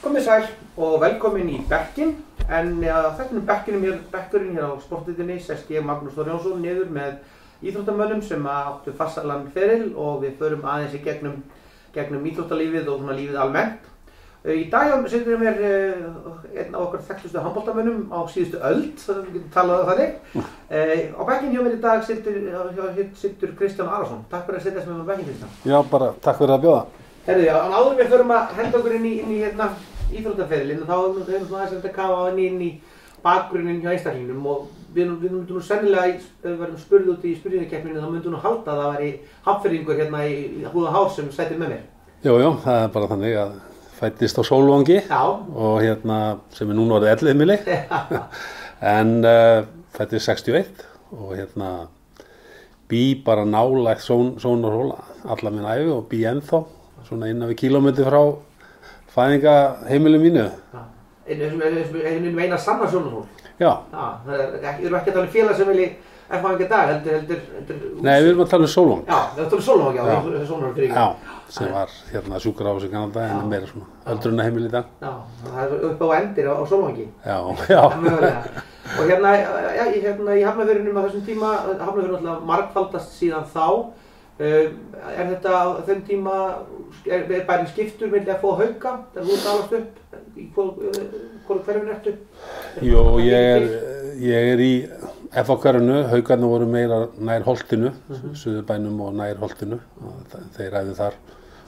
Komið sæl og velkomin í bekkinn, en þetta bekkurinn hér á sportdeildinni sest ég Magnús Þór Jónsson niður með íþróttamönnum sem áttu fastalan feril og við förum aðeins í gegnum íþróttalífið og svona lífið almennt. Í dag situr ég mér einn af okkar þekktustu handboltamönnum á síðustu öld, við getum talað um þannig. Á bekkinn hjá mér í dag situr Kristján Arason. Takk fyrir að setjast með mér á bekkinn, Kristján. Já, bara takk fyrir að bjóða. Herðu, já, en áður við förum að henda okkur inn í íþróttaferilinn og þá höfum við aðeins að kafa inn í bakgrunnin hjá einstaklingnum og við myndum nú sennilega, ef við verðum spurð út í spurningakeppninu, þá myndum nú halda að það væri Hafnfirðingur hérna í húð og hár sem sætir með mér. Jú, það er bara þannig að fæddist á Sólvangi og hérna sem er núna orðið 11 heimili en fæddist 61 og hérna bý bara nálægt Sónarhóla alla minn ævi og bý ennþá svona innan við kílómetri frá fæðingaheimili mínu. Einum eina sanna Sónarhól? Já. Það eru ekki að tala um félag sem vilji F-fæðinga í dag, heldur... Nei, við erum að tala um Sólvang. Já, við erum að tala um Sólvang, já, Sónarhól fyrir ykkur. Já, sem var hérna sjúkrahús í Kanada en meira svona öldrunarheimili í dag. Já, það er upp á endir á Sólvangi. Já. Og hérna í Hafnarfirðinum á þessum tíma, Hafnarfjörður náttúrulega margfaldast síðan þá. Er þetta á þeim tíma, er bæring skiptur milli F og Hauka, þegar þú ert alast upp, í hvort hverfinu ertu? Jú, ég er í F á hverfinu, Haukarnir voru meira nær Holtinu, Suðurbænum og nær Holtinu, þeir æfðu þar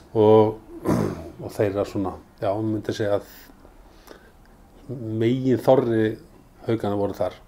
og þeir eru svona, já, myndi segja að megin þorri Haukarnir voru þar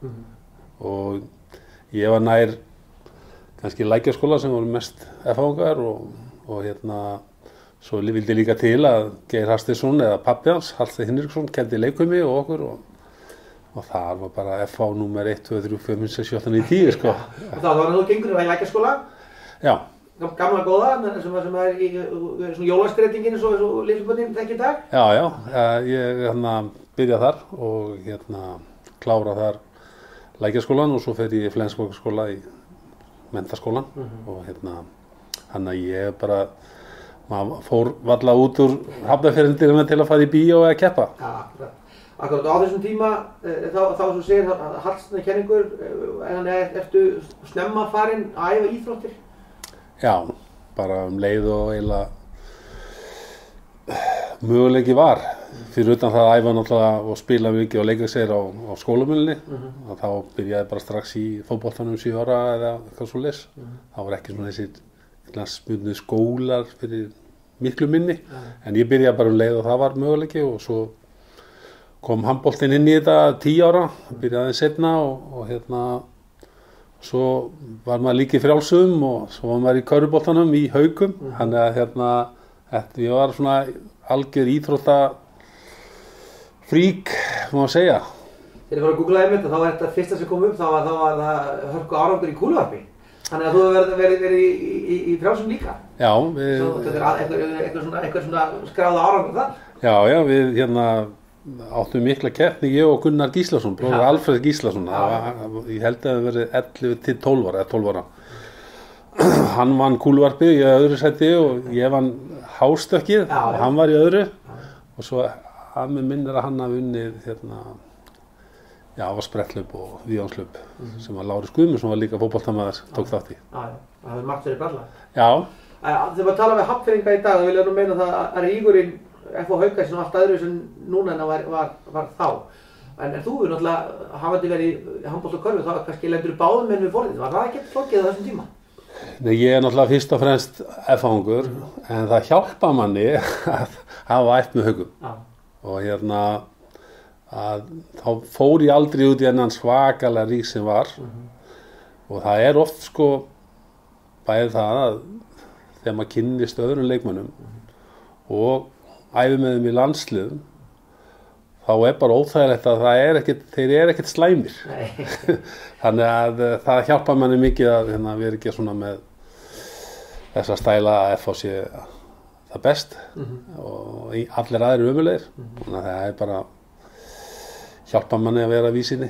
og ég var nær kannski Lækjarskóla sem voru mest F-fangar og hérna svo vildi líka til að Geir Hafsteinsson eða pabbi hans, Hallsteinn Hinriksson, kenndi leikfimi og okkur og þar var bara F-fá númer 1, 2, 3, 4, 5, 6, 7, 8, 9, 10 sko. Og það var þú gengur í Lækjarskóla? Já. Gamla góða, sem er í svona jólaskreitingin eins og lilliböndin þekki í dag? Já, ég byrjaði þar og hérna klára þar Lækjarskólan og svo fer ég í Flensborgarskóla í menntaskólan og hérna hann að ég bara maður fór varla út úr Hafnarfirðinum til að fara í bíó eða keppa. Ja, akkurat á þessum tíma þá sem segir Hallsteinn kenningur, ertu snemma farinn að æfa íþróttir? Já, bara leið og eiginlega möguleiki var fyrir utan það að æfa náttúrulega og spila mikið og leika sér á skólamölinni og þá byrjaði bara strax í fótboltanum 7 ára eða eitthvað svoleiðis. Það var ekki svona þessi knattspyrnu skólar fyrir miklu minni en ég byrjaði bara leið og það var möguleiki og svo kom handboltinn inn í þetta 10 ára, byrjaði aðeins seinna og hérna svo var maður líka í frjálsum og svo var maður í körfuboltanum í Haukum þannig að hérna ég var svona algjör íþrótta frík, má segja. Þegar ég fór að googla einmitt og þá var þetta fyrsta sem kom upp, þá var það hörku árangur í kúluvarpi. Þannig að þú hefur verið í frjálsum líka. Já. Þetta er eitthvað svona skráða árangur þar. Já, við hérna áttum mikla keppni, ég og Gunnar Gíslason, bróðir Alfred Gíslason. Ég held að það verið 11 til 12 ára, 12 ára. Hann vann kúluvarpið í öðru sæti og ég vann hástökkið og hann var í öðru og svo að mig minnir að hann hafi unnið hérna, já, var spretthlaup og víðánslaup sem var Lárus Guðmundsson sem var líka fótboltamaður, tók þátt í. Já, það hefur margt verið bralla. Já. Þegar maður tala við Hafnfirðinga í dag, þá vil ég nú meina það að rígurinn F og Hauka sem allt öðru sem núna en það var þá. En þú er náttúrulega, hafandi verið í handbolt og körfu, þá kannski lendur báðum menn við borðið. Var það ekkert flókið á þessum tíma? Nei, ég er náttúrulega fyrst og fremst F-fangur en það hjálpa manni að hafa ætt með Haukum. Já. Og hérna að þá fór ég aldrei út í enn svakalega rík sem var og það er oft sko bæði það að þegar maður kynnist öðrum leikmönnum og æfi með þeim í landsliðum þá er bara óþægilegt að þeir eru ekkert slæmir. Þannig að það hjálpa manni mikið að vera ekki svona með þessa stæla að F á sé það best og allir aðrir ömulegir. Þannig að það er bara hjálpa manni að vera að vísinni.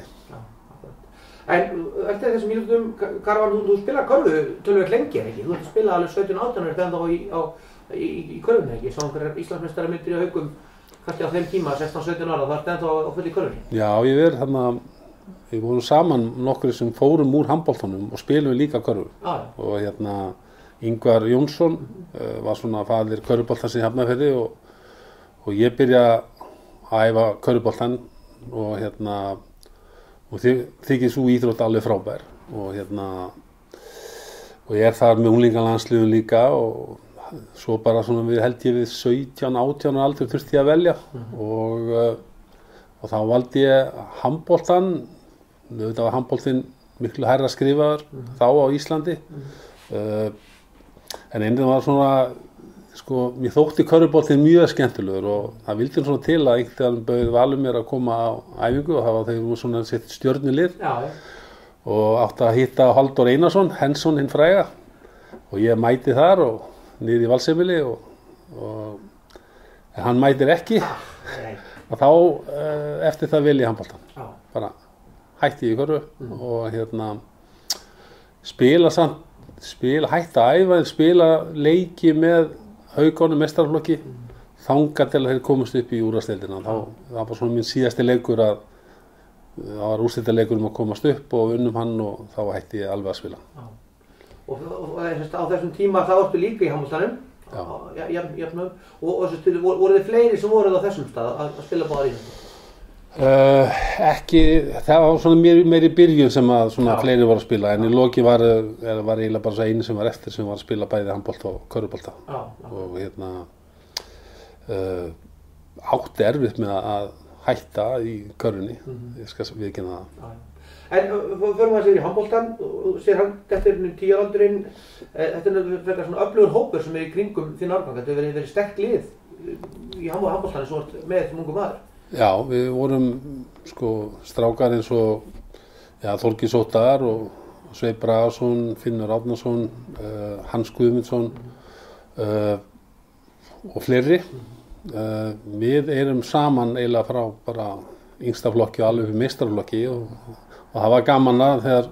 En eftir þessum mínútum, Karvan, þú spilar körfu töluvert lengi, ekki? Þú ert að spila alveg 17-18 ára þegar þá í körfunni, ekki? Sá einhverjar Íslandsmeistara myndir í Haukum kannski á þeim tíma, 16-17 ára, þá ertu ennþá á fullu í körfunni? Já, ég verið þarna, við vorum saman nokkrir sem fórum úr handboltanum og spilum líka körfu. Og Ingvar Jónsson var svona faðir körfuboltans í Hafnarfirði og ég byrja að æfa körfuboltan og þykir svo íþrótt alveg frábær og ég þar með unglingalandsliðum líka og svo bara svona held ég við 17-18 aldrei þurfti ég að velja og þá valdi ég handboltan, auðvitað var handboltinn miklu hærra skrifaður þá á Íslandi en einnig var svona, mér þótti körfuboltinn mjög skemmtilegur og það vildi svona til að einhvern veginn bauð valur mér að koma á æfingu og það var þegar svona sitt stjörnulið og átti að hitta Halldór Einarsson, Hensson hinn fræga og ég mæti þar og niður í Valsheimili en hann mætir ekki og þá eftir það vil ég handboltan bara hætti ég í körfu og hætti að æfa en spila leiki með Haukunum meistaraflokki þangað til að þeir komast upp í úrvalsdeildina. Það var svona minn síðasti leikur að það var úrslitaleikur að komast upp og unnum hann og þá hætti ég alveg að spila. Og á þessum tíma þá ertu líka í handboltanum jafnum og voru þið fleiri sem voruð á þessum stað að spila báðar í þessu? Ekki, það var svona meiri byrjun sem að svona fleiri voru að spila en í loki var eiginlega bara svo einu sem var eftir sem var að spila bæði handbolta og körfubolta og átti erfitt með að hætta í körfunni, ég skal viðurkenna það. En förum að sér í handboltan og sér hann eftir 10 ára aldurinn, þetta frekar svona öflugur hópur sem í kringum þinn árgang, þetta hefur verið sterkt lið í handboltan eins og með þessum ungum maður. Já, við vorum strákar eins og Þorgils Óttar og Sveinn Bragason, Finnur Árnason, Hans Guðmundsson og fleiri. Við erum saman eiginlega frá bara yngsta flokki og alveg fyrir meistaraflokki og það var gaman að þegar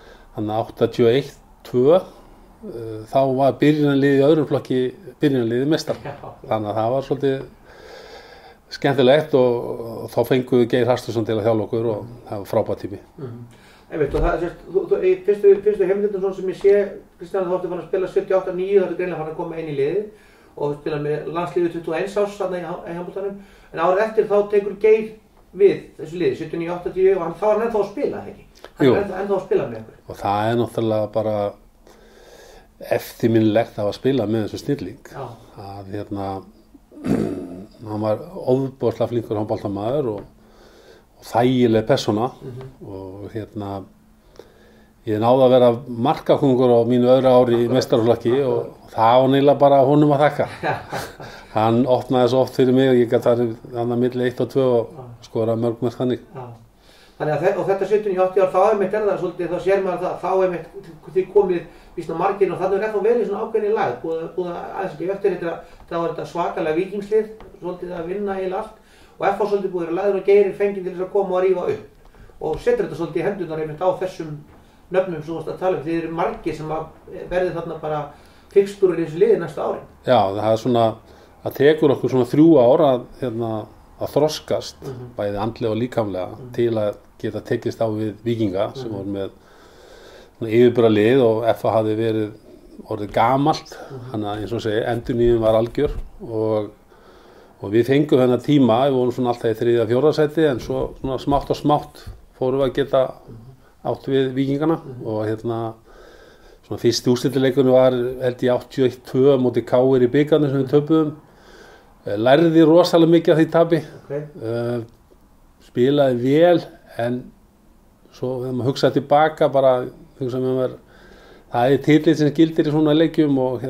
81-2 þá var byrjunarliðið í öðrum flokki byrjunarliðið meistar. Þannig að það var svolítið skemmtilegt og þá fengum við Geir Hafsteinsson til að þjálfa okkur og það var frábær tími. Einmitt og það fyrstu heimildum sem ég sé, Kristján, þú ætti fann að spila 78-9, þá ertu greinilega fann að koma inn í liðið og spila með landsliðið 21 árs þarna í handboltanum, en árið eftir þá tekur Geir við þessu liði, 79-80 og þá var hann ennþá að spila, ekki? Hann er ennþá að spila með ykkur. Og það er náttúrulega bara eftirminnilegt að spila með þessu snilling. Að hann var ofboðslega flinkur handboltamaður og þægileg persóna og ég náði að vera markakóngur á mínu öðru ári í meistaraflokki og það var neila bara honum að þakka. Hann opnaði svo oft fyrir mig og ég gat þar hann að milli 1 og 2 og skora mörg mörk þannig. Þannig að þetta 79-80 ár, þá einmitt það svolítið, þá sér maður það, þá einmitt þið komið vísna margir og þannig ennþá verið svona ákveðin lag, búið aðeins ekki eftir þetta, þá var þetta svakalega víkingslið, svolítið að vinna eiginlega allt og FH svolítið búið að lagður og Geir fengið til þess að koma og rífa upp og setur þetta svolítið í hendurnar einmitt á þessum nöfnum sem þú varst að tala þið eru margir sem verði þarna bara fixtúrur í þessu liði næsta ári. Já, það er svona, það tekur okkur svona 3 ár að þroskast bæði andlega og líkamlega til að geta tekist á við víkinga sem voru með yfirburðalið og FH hafði verið orðið gamalt, þannig að eins og segi endurnýjun var algjör og við fengum þennan tíma, við vorum svona alltaf í 3. og 4. sæti en svo svona smátt og smátt fórum við að geta átt við víkingana og svona fyrsti úrslitaleikurinn var held ég 81-2 móti KR í bikarnum sem við töpuðum. Lærði rosalega mikið af því tapi, spilaði vel en svo þegar maður hugsaði tilbaka bara hugsaði með mér það er titillinn sem gildir í svona leikjum og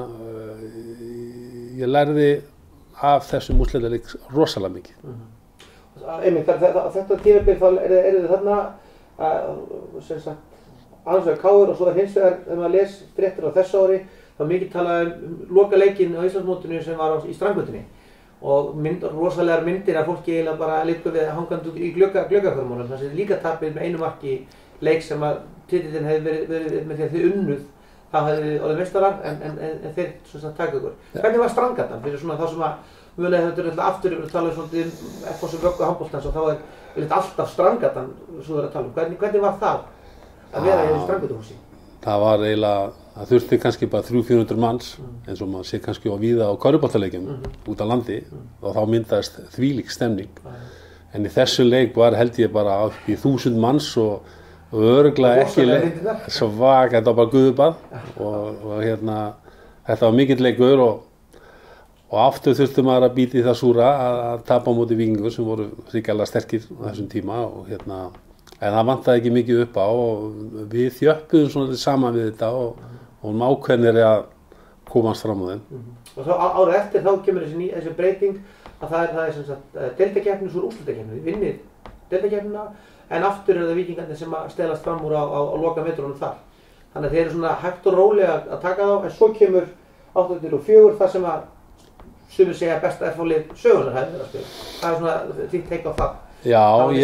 ég lærði af þessum úrslitaleik rosalega mikið. Einmitt, þetta tímabil þá eru þið þarna sem sagt annars vegar KR og svo hins vegar þegar maður les fréttir á þessu ári þá mikið talað lokaleikinn á Íslandsmótinu sem var í Strandgötunni og rosalegar myndir af fólki eiginlega bara liggur við hangandi út í gluggaformunum þar sem líka tapir með einu marki leik sem að titillinn hefði verið með því að þið unnuð þá hefði þið orðið meistarar en þeir svona taka ykkur. Hvernig var Strandgatan fyrir svona þá sem að mögulega þetta alltaf aftur við tala svolítið FH sem vöggu handboltans og þá þetta alltaf Strandgatan svo að tala hvernig var það að vera í þessu Strandgötuhúsi? Það var eiginlega, það þurfti kannski bara 300-400 manns eins og maður sé kannski á víða á körfuboltaleikjum út á landi og þá myndaðist þvílík stemning en í þessu leik var held ég bara upp í 1000 manns og örugglega ekki svak, þetta var bara guðubað og þetta var mikill leikur og aftur þurfti maður að bíta í það súra að tapa á móti Víkingur sem voru hrikalega sterkir á þessum tíma og en það vantaði ekki mikið upp á og við þjöppuðum svona saman við þetta og ákveðnir að komast fram á þeim. Og þá árið eftir þá kemur þessi breyting að það er sem sagt deildakeppni svo úrslitakeppni, þið vinnið deildakeppnina en aftur það Víkingarnir sem að stelast fram úr á lokametrunum þar. Þannig að þeir eru svona hægt og rólega að taka þá en svo kemur 8-4 þar sem að sumir segja besta FH-lið sögunar hefði verið að spila. Það er svona þitt take á það. Já,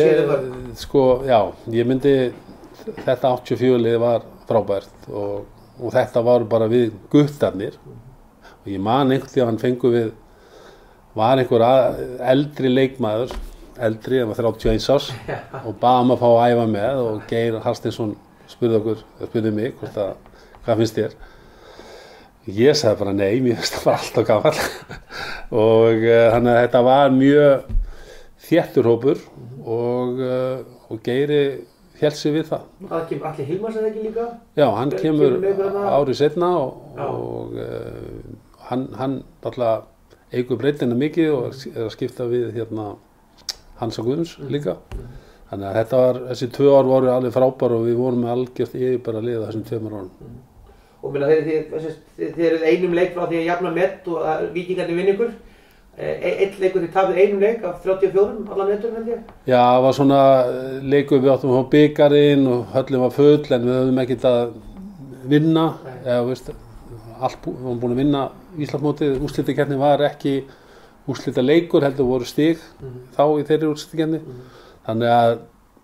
ég myndi þetta 84-lið var frábært og þetta var bara við guttarnir og ég man einhvern því að hann fengu við var einhver eldri leikmaður það var 31 árs og baði að fá að æfa með og Geir Harstinsson spurði mig hvað finnst þér? Ég sagði bara nei, mér finnst það bara alltaf gamall og þannig að þetta var mjög þéttur hópur og Geiri hélt sig við það. Það kemur Atli Hilmars eða ekki líka? Já, hann kemur árið seinna og hann alltaf eykur breytina mikið og er að skipta við Hansa Guðmunds líka. Þannig að þessi 2 ár voru alveg frábær og við vorum með algjört yfirbara lið þessum 2 árum. Og þið eruð einum leik frá því að jafna met og að Víkingarnir vinna ykkur. Einn leikur þið tapið einum leik af 34 allan vetur held ég? Já, það var svona leikur við áttum á bikarinn og höllin var full en við höfum ekkert að vinna við varum búin að vinna Íslandsmótið, úrslitakeppnin var ekki úrslitaleikur heldur voru stig þá í þeirri úrslitakeppni þannig að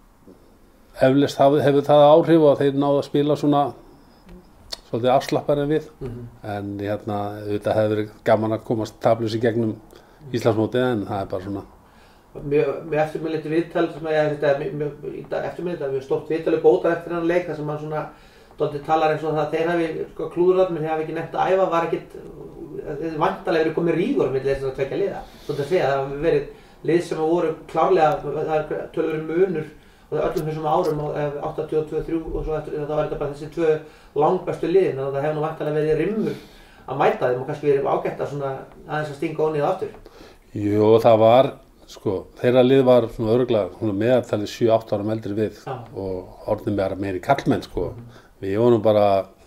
eflaust hefur það áhrif og þeir náðu að spila svona svolítið afslappar en við en þetta hefði verið gaman að komast taplaus í gegnum Íslandsmótið en það er bara svona Mjög eftirminnilegt viðtal eftirminnilegt að við stórt viðtal bóta eftir hann leik þar sem hann svona Dóttir talar eins og það að þeir hafi klúðrað menn þeir hafi ekki nefnt að æfa var ekkert vantarlega verið komið rígur milli þessara tveggja liða Dóttir að segja það hafi verið lið sem voru klárlega það er töluverður munur og öllum þessum árum 82-83 og svo eftir það var þetta bara þessi 2 langbestu liðin þannig að það hefði nú vantarlega verið rimmur að mæta þeim og kannski verið ágætt að svona aðeins að stinga ónið aftur. Jú, það var þeirra lið var svona örugglega meðaltalið 7-8 árum eldri við og orðin meiri kallmenn Við vorum bara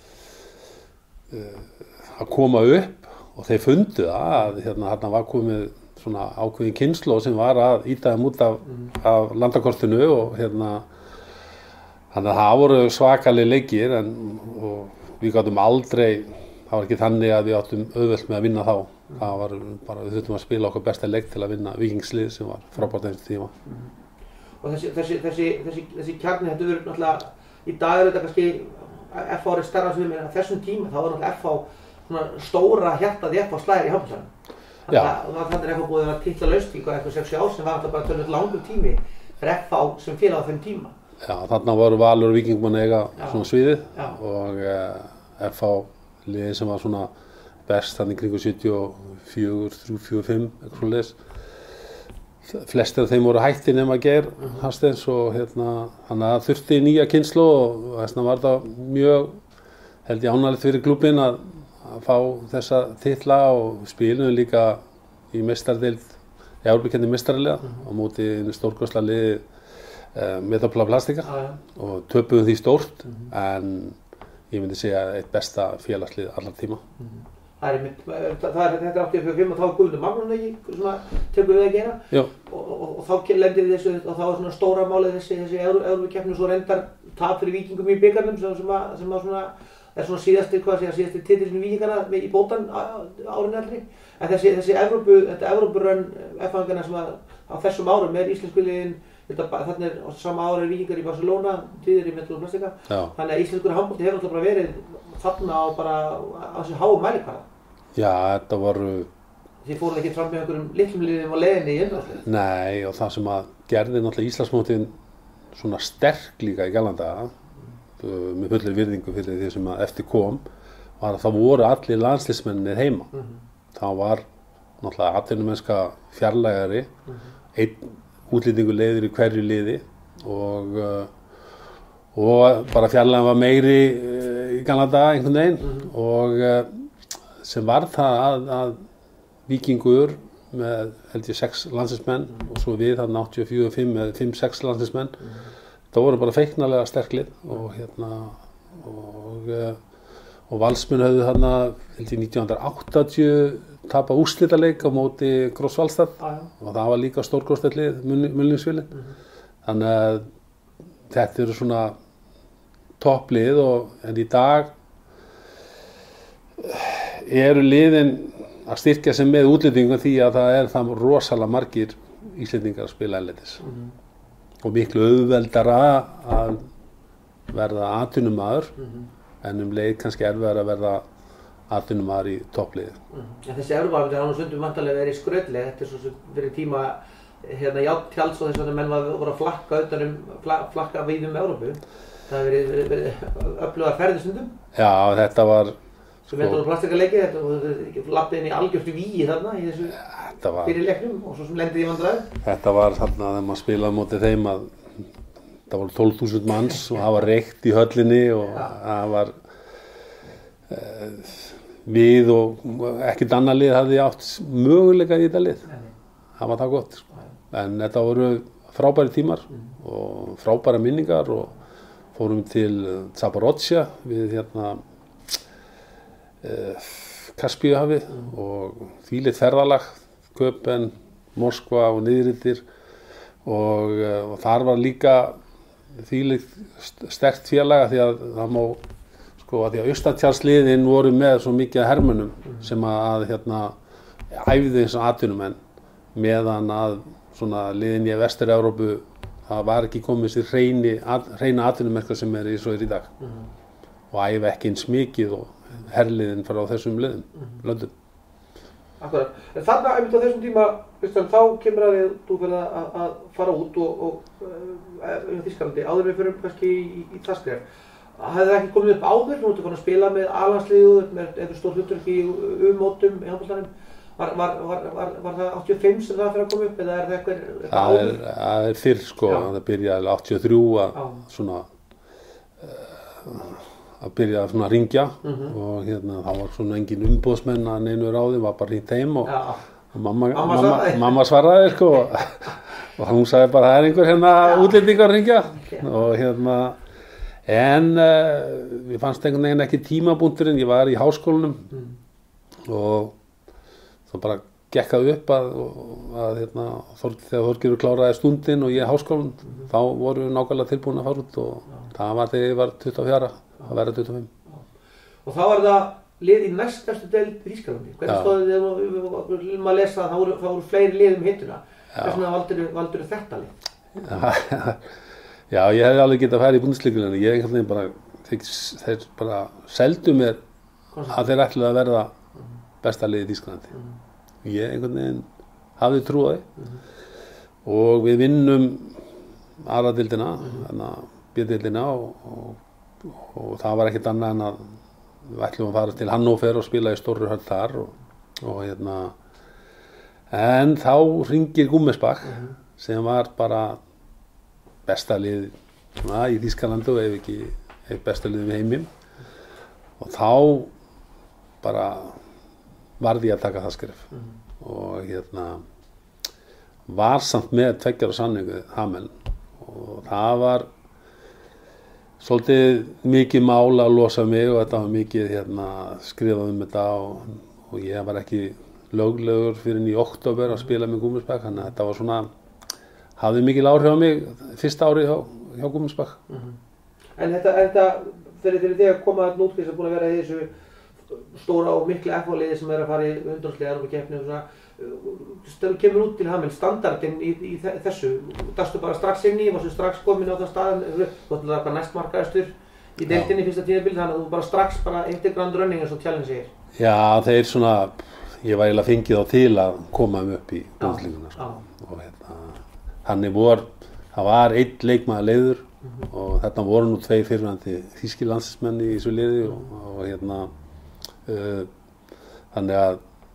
að koma upp og þeir fundu það að hérna var komið svona ákveðin kynslóð sem var að ýta þeim út af landakortinu og þannig að það voru svakaleg leikir og við gátum aldrei, það var ekki þannig að við áttum auðvelt með að vinna þá. Það var bara, við þurftum að spila okkar besta leik til að vinna Víkingslið sem var frábært eins tíma. Og þessi kjarni, þetta verður náttúrulega, í dag þetta kannski FH er stærra sem við þessum tíma, þá var náttúrulega FH svona stóra hjartaði FH slæðir í handboltanum. Þannig er FH búið að titla lausningu eitthvað 6 ár sem var alltaf bara tölvöld langur tími fyrir FH sem félag á þeim tíma. Já, þarna voru Valur og Víking búin að eiga svona sviðið og FH liðið sem var svona best þannig kringu 74, 345 eitthvað svoleiðis. Flestir af þeim voru hættir nema Geir Hafsteins og þannig að þurfti nýja kynslóð og þess var það mjög held ég ánægilegt fyrir klúbbinn að fá þessa titla og spilum líka í meistardeild Evrópukeppni meistaraliða á móti stórkostlega liði Metapla Plastika og töpuðum því stórt en ég myndi segja eitt besta félagslið allar tíma. Þetta er 85 og þá Guðmundur Magnússon ekki svona tekur við að gera og þá lendir þessu og þá svona stóra málið þessi Evrópukeppni svo reyndar tap fyrir Víkingum í bikarnum sem að svona er svona síðasti titilinn Víkingarna í bótan árinu aldrei en þessi Evrópurönn F-fangarna sem að á þessum árum er íslensku liðin þannig er á sama ári Víkingar í Barcelona tíðir í Metapla Plastika þannig að íslenskur handbolti hefur alltaf bara verið þarna á þessu háu mælikvarða. Já, þetta voru þið fóruð ekki fram með einhverjum litlum liðum á leiðinni í undanúrslit. Nei, og það sem að gerði náttúrulega Íslandsmótin svona sterk líka í gamla daga, með fullri virðingu fyrir því sem að eftir kom, var að það voru allir landsliðsmennir heima. Þá var náttúrulega atvinnumennska fjarlægari, einn útlendingur leiður í hverju liði og bara fjarlægin var meiri í gamla daga einhvern veginn og sem var það að Víkingur með held ég 6 landsliðsmenn og svo við þarna 84-5 með 5-6 landsliðsmenn. Það voru bara feiknarlega sterk lið og Valsmenn höfðu þarna held ég 1980 tapa úrslitaleik á móti Grosswallstad og það var líka stórkostlegt lið, Mulningsvíli. Þannig að þetta eru svona topplið en í dag eru liðin að styrkja sig með útlendingum því að það rosalega margir Íslendingar að spila erlendis og miklu auðveldara að verða atvinnumaður en leið kannski erfiðara að verða atvinnumaður í toppliði. En þessi Evrópukeppni har nú stundum vantarlega verið skrautleg, þetta svo sem fyrir tíma járntjalds og þess að menn voru að flakka víð Evrópu. Það hefur verið öflugar ferðir stundum. Já, þetta var Svo vendur plastikaleiki, þetta lappið inn í algjörstu víi þarna í þessu fyrir leiknum og svo sem lendið í vandræðum. Þetta var þarna þegar maður spilaði mótið þeim að það voru 12.000 manns og það var reykt í höllinni og það var við og ekkert annað lið hafði átt möguleika í þetta lið. Það var það gott. En þetta voru frábæri tímar og frábæra minningar og fórum til Zaporozhye við Kaspíuhafið og þvílíkt ferðalag, Köpen, Moskva og niðurittir og þar var líka þvílíkt sterkt félag því að það má að því að Austantjaldsliðin voru með svo mikið hermönnum sem að æfðu eins og atvinnumenn meðan að svona liðin í Vestur-Evrópu það var ekki komið sér hreina atvinnumerkar sem svo í dag og æfa ekki eins mikið og herliðin frá þessum löndum. Akkurat. En þarna einmitt á þessum tíma, þá kemur að þú verða að fara út og Þýskalandi, áður við förum kannski í það skref. Hafði það ekki komið upp áður, þú ert að spila með A-landsliðið, með eitthvað stór hlutverk í U-mótum í handboltanum. Var það 85 sem það fyrir að koma upp eða það eitthvað áður? Það fyrr það byrjaði 83 að byrja að ringja og þá var svona engin umboðsmenn að neinu ráði, var bara hringt heim og mamma svaraði og hún sagði bara það einhver útlendingar að ringja og en við fannst einhvern veginn ekki tímabúnturinn, ég var í háskólanum og þá bara gekkaði upp að þegar Þorgerður kláraði stundin og ég háskólan þá voru við nákvæmlega tilbúin að fara út og það var þegar ég var 24 að vera 25. Og þá var það lið í næstbestu deild í Þýskalandi. Hvernig stóðu þið að lesa að það voru fleiri lið hintuna? Hvers vegna valdur þetta lið? Já, ég hefði alveg getað að fara í Bundesliga, en þeir bara seldu mér að þeir ætluðu að verða besta lið í Þýskalandi. Ég einhvern veginn hafði trú á því og við vinnum aðra-deildina, B-deildina og það var ekkert annað en að við ætlum að fara til Hannover og spila í stórri höll þar en þá hringir Gummersbach sem var bara besta lið í Þýskalandi og ef ekki besta lið við heimim og þá bara varði ég að taka það skref og var samt með 2 ára samningu Hamel og það var svolítið mikið mál að losa mig og þetta var mikið skrifað þetta og ég var ekki löglegur fyrir í október að spila með Gummersbach þannig að þetta var svona hafði mikil áhrif á mig fyrsta ári hjá Gummersbach. En þetta fyrir þig að koma að nútli sem búin að vera í þessu stóra og miklu FH-liði sem að fara í undanúrslit og keppni og svona þegar þú kemur út til Hamel, standardinn í þessu, dastu bara strax inn í, varstu strax komin á það staðan, þú ætlaði bara næstmarkaðastur í deildinni fyrsta tímabili, þannig að þú bara strax eitt grand running eins og Tjallinn segir. Já, þeir svona, ég var eiginlega fengið á til að koma upp í búðlinguna sko. Og þannig það var einn leikmaður leiður og þetta voru nú 2 fyrrverandi þýskir landsliðsmenn í þessu liði og þannig að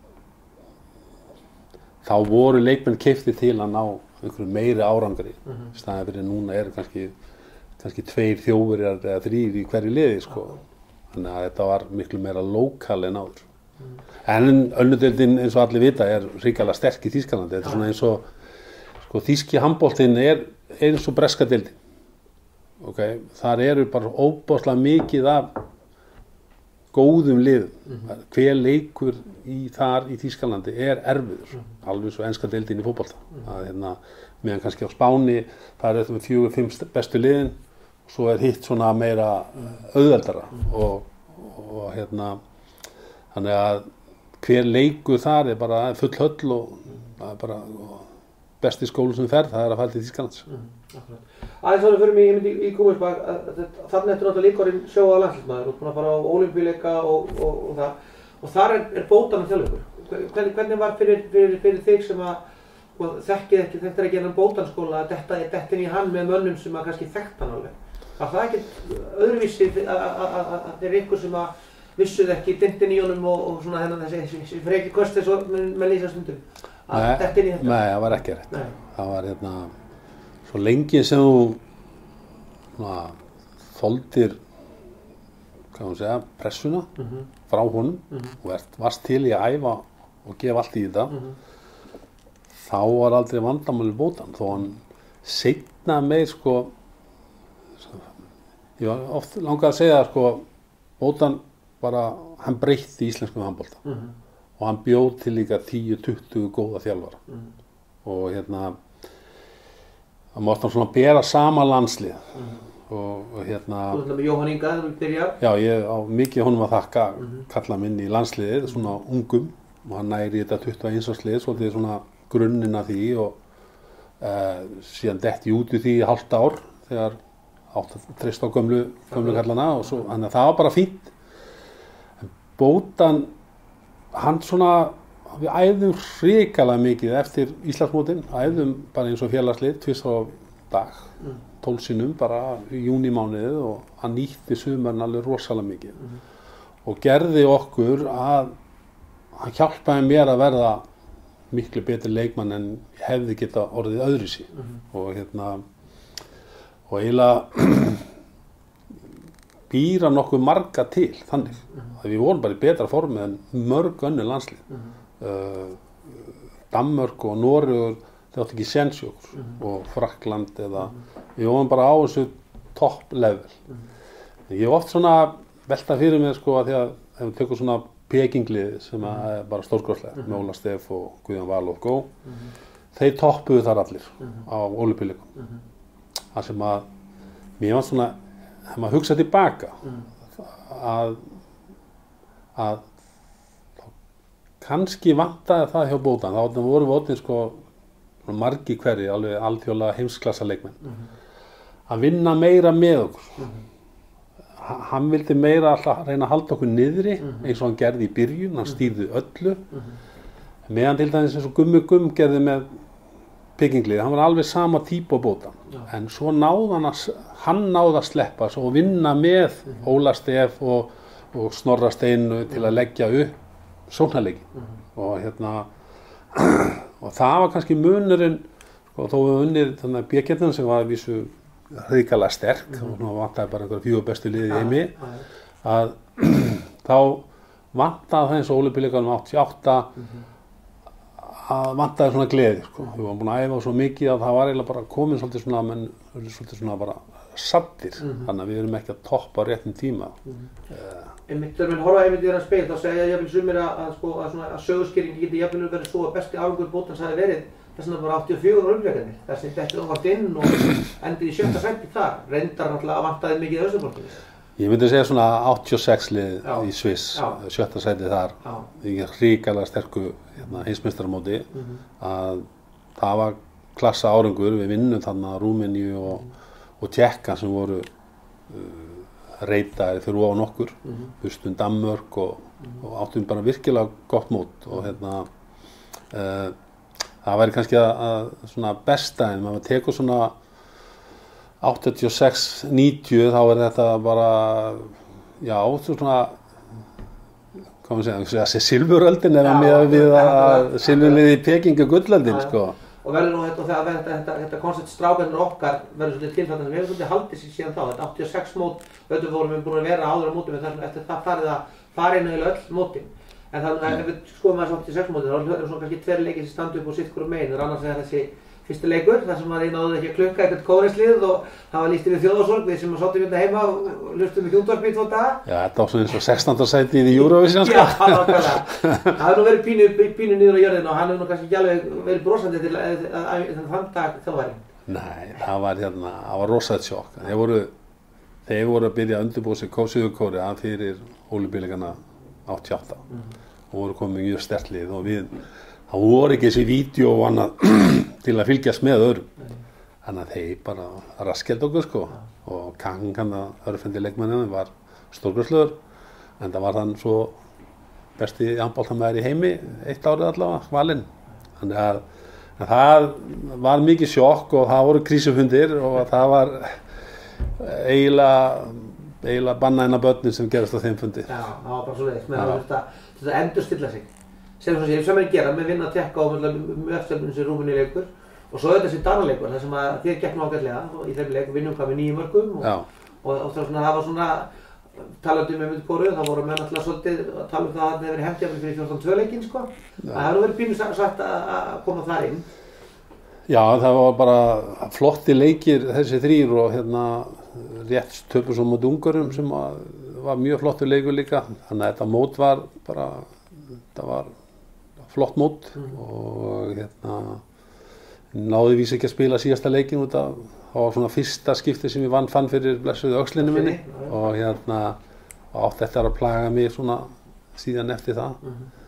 þá voru leikmenn keyptir til að ná einhverju meiri árangri í staðinn fyrir núna kannski 2 Þjóðverjar eða 3 í hverju liði sko. Þannig að þetta var miklu meira lokal en áður. En önnur deildin eins og allir vita hrikalega sterk í Þýskalandi. Þetta svona eins og sko, þýski handboltinn eins og breska deildin. Okay? Þar bara óbáslega mikið af góðum liðum. Hver leikur þar í Þýskalandi erfiður. Alveg svo enska deildin í fótbolta. Meðan kannski á Spáni það þetta með 4-5 bestu liðin og svo hitt svona meira auðveldara og þannig að hver leikur þar bara full höll og það bara besti skóli sem ferð, það að fara til Þýskalands. Aðeins þá fyrir mig í Gúmersbach, þarna ertu náttúrulega líka sjóaða landsliðsmaður og búin að fara á Ólympíuleika og það. Og þar bótan að þjálfa ykkur. Hvernig var fyrir þig sem að þekkið ekki, þetta ekki enn bótanskóla að detta inn í hann með mönnum sem að kannski þekkt hann alveg? Var það ekki öðruvísi að þeir ykkur sem að vissuð ekki dyntin í honum og svona þessi freki kost eins og með lýsa stundum að detta inn í þetta? Nei, það var ekki rétt. Það var svo lengi sem þú þoldir pressuna frá honum og varst til í að æfa og gefa allt í þetta þá var aldrei vandamáli bótan þó hann seinna meir sko ég var oft langað að segja sko bótan bara hann breytti íslenskum handbolta og hann bjóð til líka 10-20 góða þjálfara og það mátti hann svona bera sama landslið og Þú ætlaði með Jóhann Inga þegar þú byrjar? Já, ég á mikið honum að þakka kalla minn í landsliðið, svona ungum og hann næri þetta 21 árs lið, svolítið svona grunninn af því og síðan detti út í því í hálft ár þegar átt að treysta á gömlu kallana og svo, þannig að það var bara fínt. En bótan, hann svona, við æfðum hrikalega mikið eftir Íslandsmótin, æfðum bara eins og félagslið, 2 á dag, 12 sinnum bara í júnímánuðið og hann nýtti sumarinn alveg rosalega mikið og gerði okkur að hann hjálpaði mér að verða miklu betri leikmann en ég hefði geta orðið öðruvísi og eiginlega býra nokkuð marga til þannig að við vorum bara í betra formi en mörg önnur landslið Danmörk og Noregur þau áttu ekki séns í okkur og Frakkland eða við vorum bara á þessu topp level ég hef oft svona velta fyrir mér sko að því að ef við tökum svona Pekinglið sem er bara stórkostlega með Óla Steff og Guðjón Val og Gó þeir toppuðu þar allir á Ólympíuleikum það sem að mér var svona þegar maður hugsa tilbaka að kannski vantaði það hjá bótan þá voru við orðin sko margir hverjir alveg alþjóðlega heimsklassa leikmenn að vinna meira með okkur hann vildi meira alltaf reyna að halda okkur niðri eins og hann gerði í byrjun, hann stýrði öllu meðan til dæmis eins og Gummi Gumm gerði með Pekinglið, hann var alveg sama típu á bótan en svo náði hann náði að sleppa og vinna með Óla Steff og Snorra Steinu til að leggja upp sóknarleikin og það var kannski munurinn sko, þó við unnið þannig að B-keppnin sem var að vísu hrikalega sterk og nú vantaði bara einhverja 4 bestu lið í heimi að þá vantaði það eins og Ólympíuleikunum 88 að vantaði svona gleði sko. Við varum búin að æfa svo mikið að það var eiginlega bara komin svolítið svona menn svolítið svona bara sattir þannig að við erum ekki að toppa á réttum tíma Einmitt þegar menn horfa einmitt í þennan spegil þá segja jafnvel sumir að söguskýringin geti jafnvel verið svo að besti árangur bótans hafi verið þess vegna bara 84 Ólympíuleikarnir þess að þetta óvart inn og endið í 7. sæti þar reyndar náttúrulega að vantaði mikið í Austurborginni. Ég myndi segja svona 86 lið í Sviss 7. sæti þar í hrikalega sterku heimsmeistaramóti að það var klassa árangur við vinnum þarna Rúmeníu og Tékka sem voru reytaðir fyrir ofan okkur Bustun Danmörk og og áttum bara virkilega gott mót og það væri kannski að svona besta en maður tekur svona 86-90 þá þetta bara já, svona hvað maður segja silfuröldin eða við að silfurliði í Peking og gullöldin sko. Og verður nú þetta koncept strákarnir okkar verður svolítið til þarna sem hefur svolítið haldið sig síðan þá. Þetta 86 mót, auðvitað vorum við búin að vera áður á mótum en eftir það farið að fara inn öll mótin. En þannig ef við skoðum aðeins 86 mótin þá eru svona kannski tveir leikir sem standa upp og sitt hvoru megin. Annars er þessi fyrsti leikur þar sem maður náði ekki að klukka eitthvað kóreslið og það var lýst yfir þjóðarsorg við sem sátum hérna heima og hlustum í útvarpið í 2 daga. Já, þetta var svona eins og 16. sæti í Eurovision sko. Já, nákvæmlega. Það hefur nú verið pínu niður á jörðinu og hann hefur nú kannski ekki alveg verið brosandi til þann dag þjóðværing. Nei, það var rosalegt sjokk. Þeir voru að byrja að undirbúa sig Suður-Kórea fyrir Ólympíuleikana 88 og voru komið mjög sterkt lið og það voru ekki þessi vídeo og annað til að fylgjast með öðrum. Þannig að þeir bara raskelt okkur sko og Kang örfendi leikmanninn var stórkostlegur en það var þann svo besti handboltamaður í heimi eitt árið allavega valinn. Þannig að það var mikið sjokk og það voru krísufundir og það var eiginlega bannaðina börnin sem gerast á þeim fundi. Já, það var bara svoleiðis með þetta endurstilla sig. Sem er gera með vinna að tekka á uppstöfnum sem Rúmeníu leikur og svo þessi Danaleikur þar sem að þér gekk ágætlega í þeim leik vinnum hvað með 9 mörkum og það var svona talandi með Kóru þá voru menn alltaf svolítið að tala það að það hefði verið hefndjafnir fyrir 14-2 leikinn sko. Það hefði verið pínu sagt að koma þar inn. Já, það var bara flotti leikir þessi 3 og rétt töpur svo mót Ungurum sem var mjög flottur leikur líka þannig að þetta mót var bara þetta var flott mót og náði vísa ekki að spila síðasta leikin út af það var svona fyrsta skipti sem ég fann fyrir blessuðu öxlinni minni og átti þetta að plaga mig svona síðan eftir það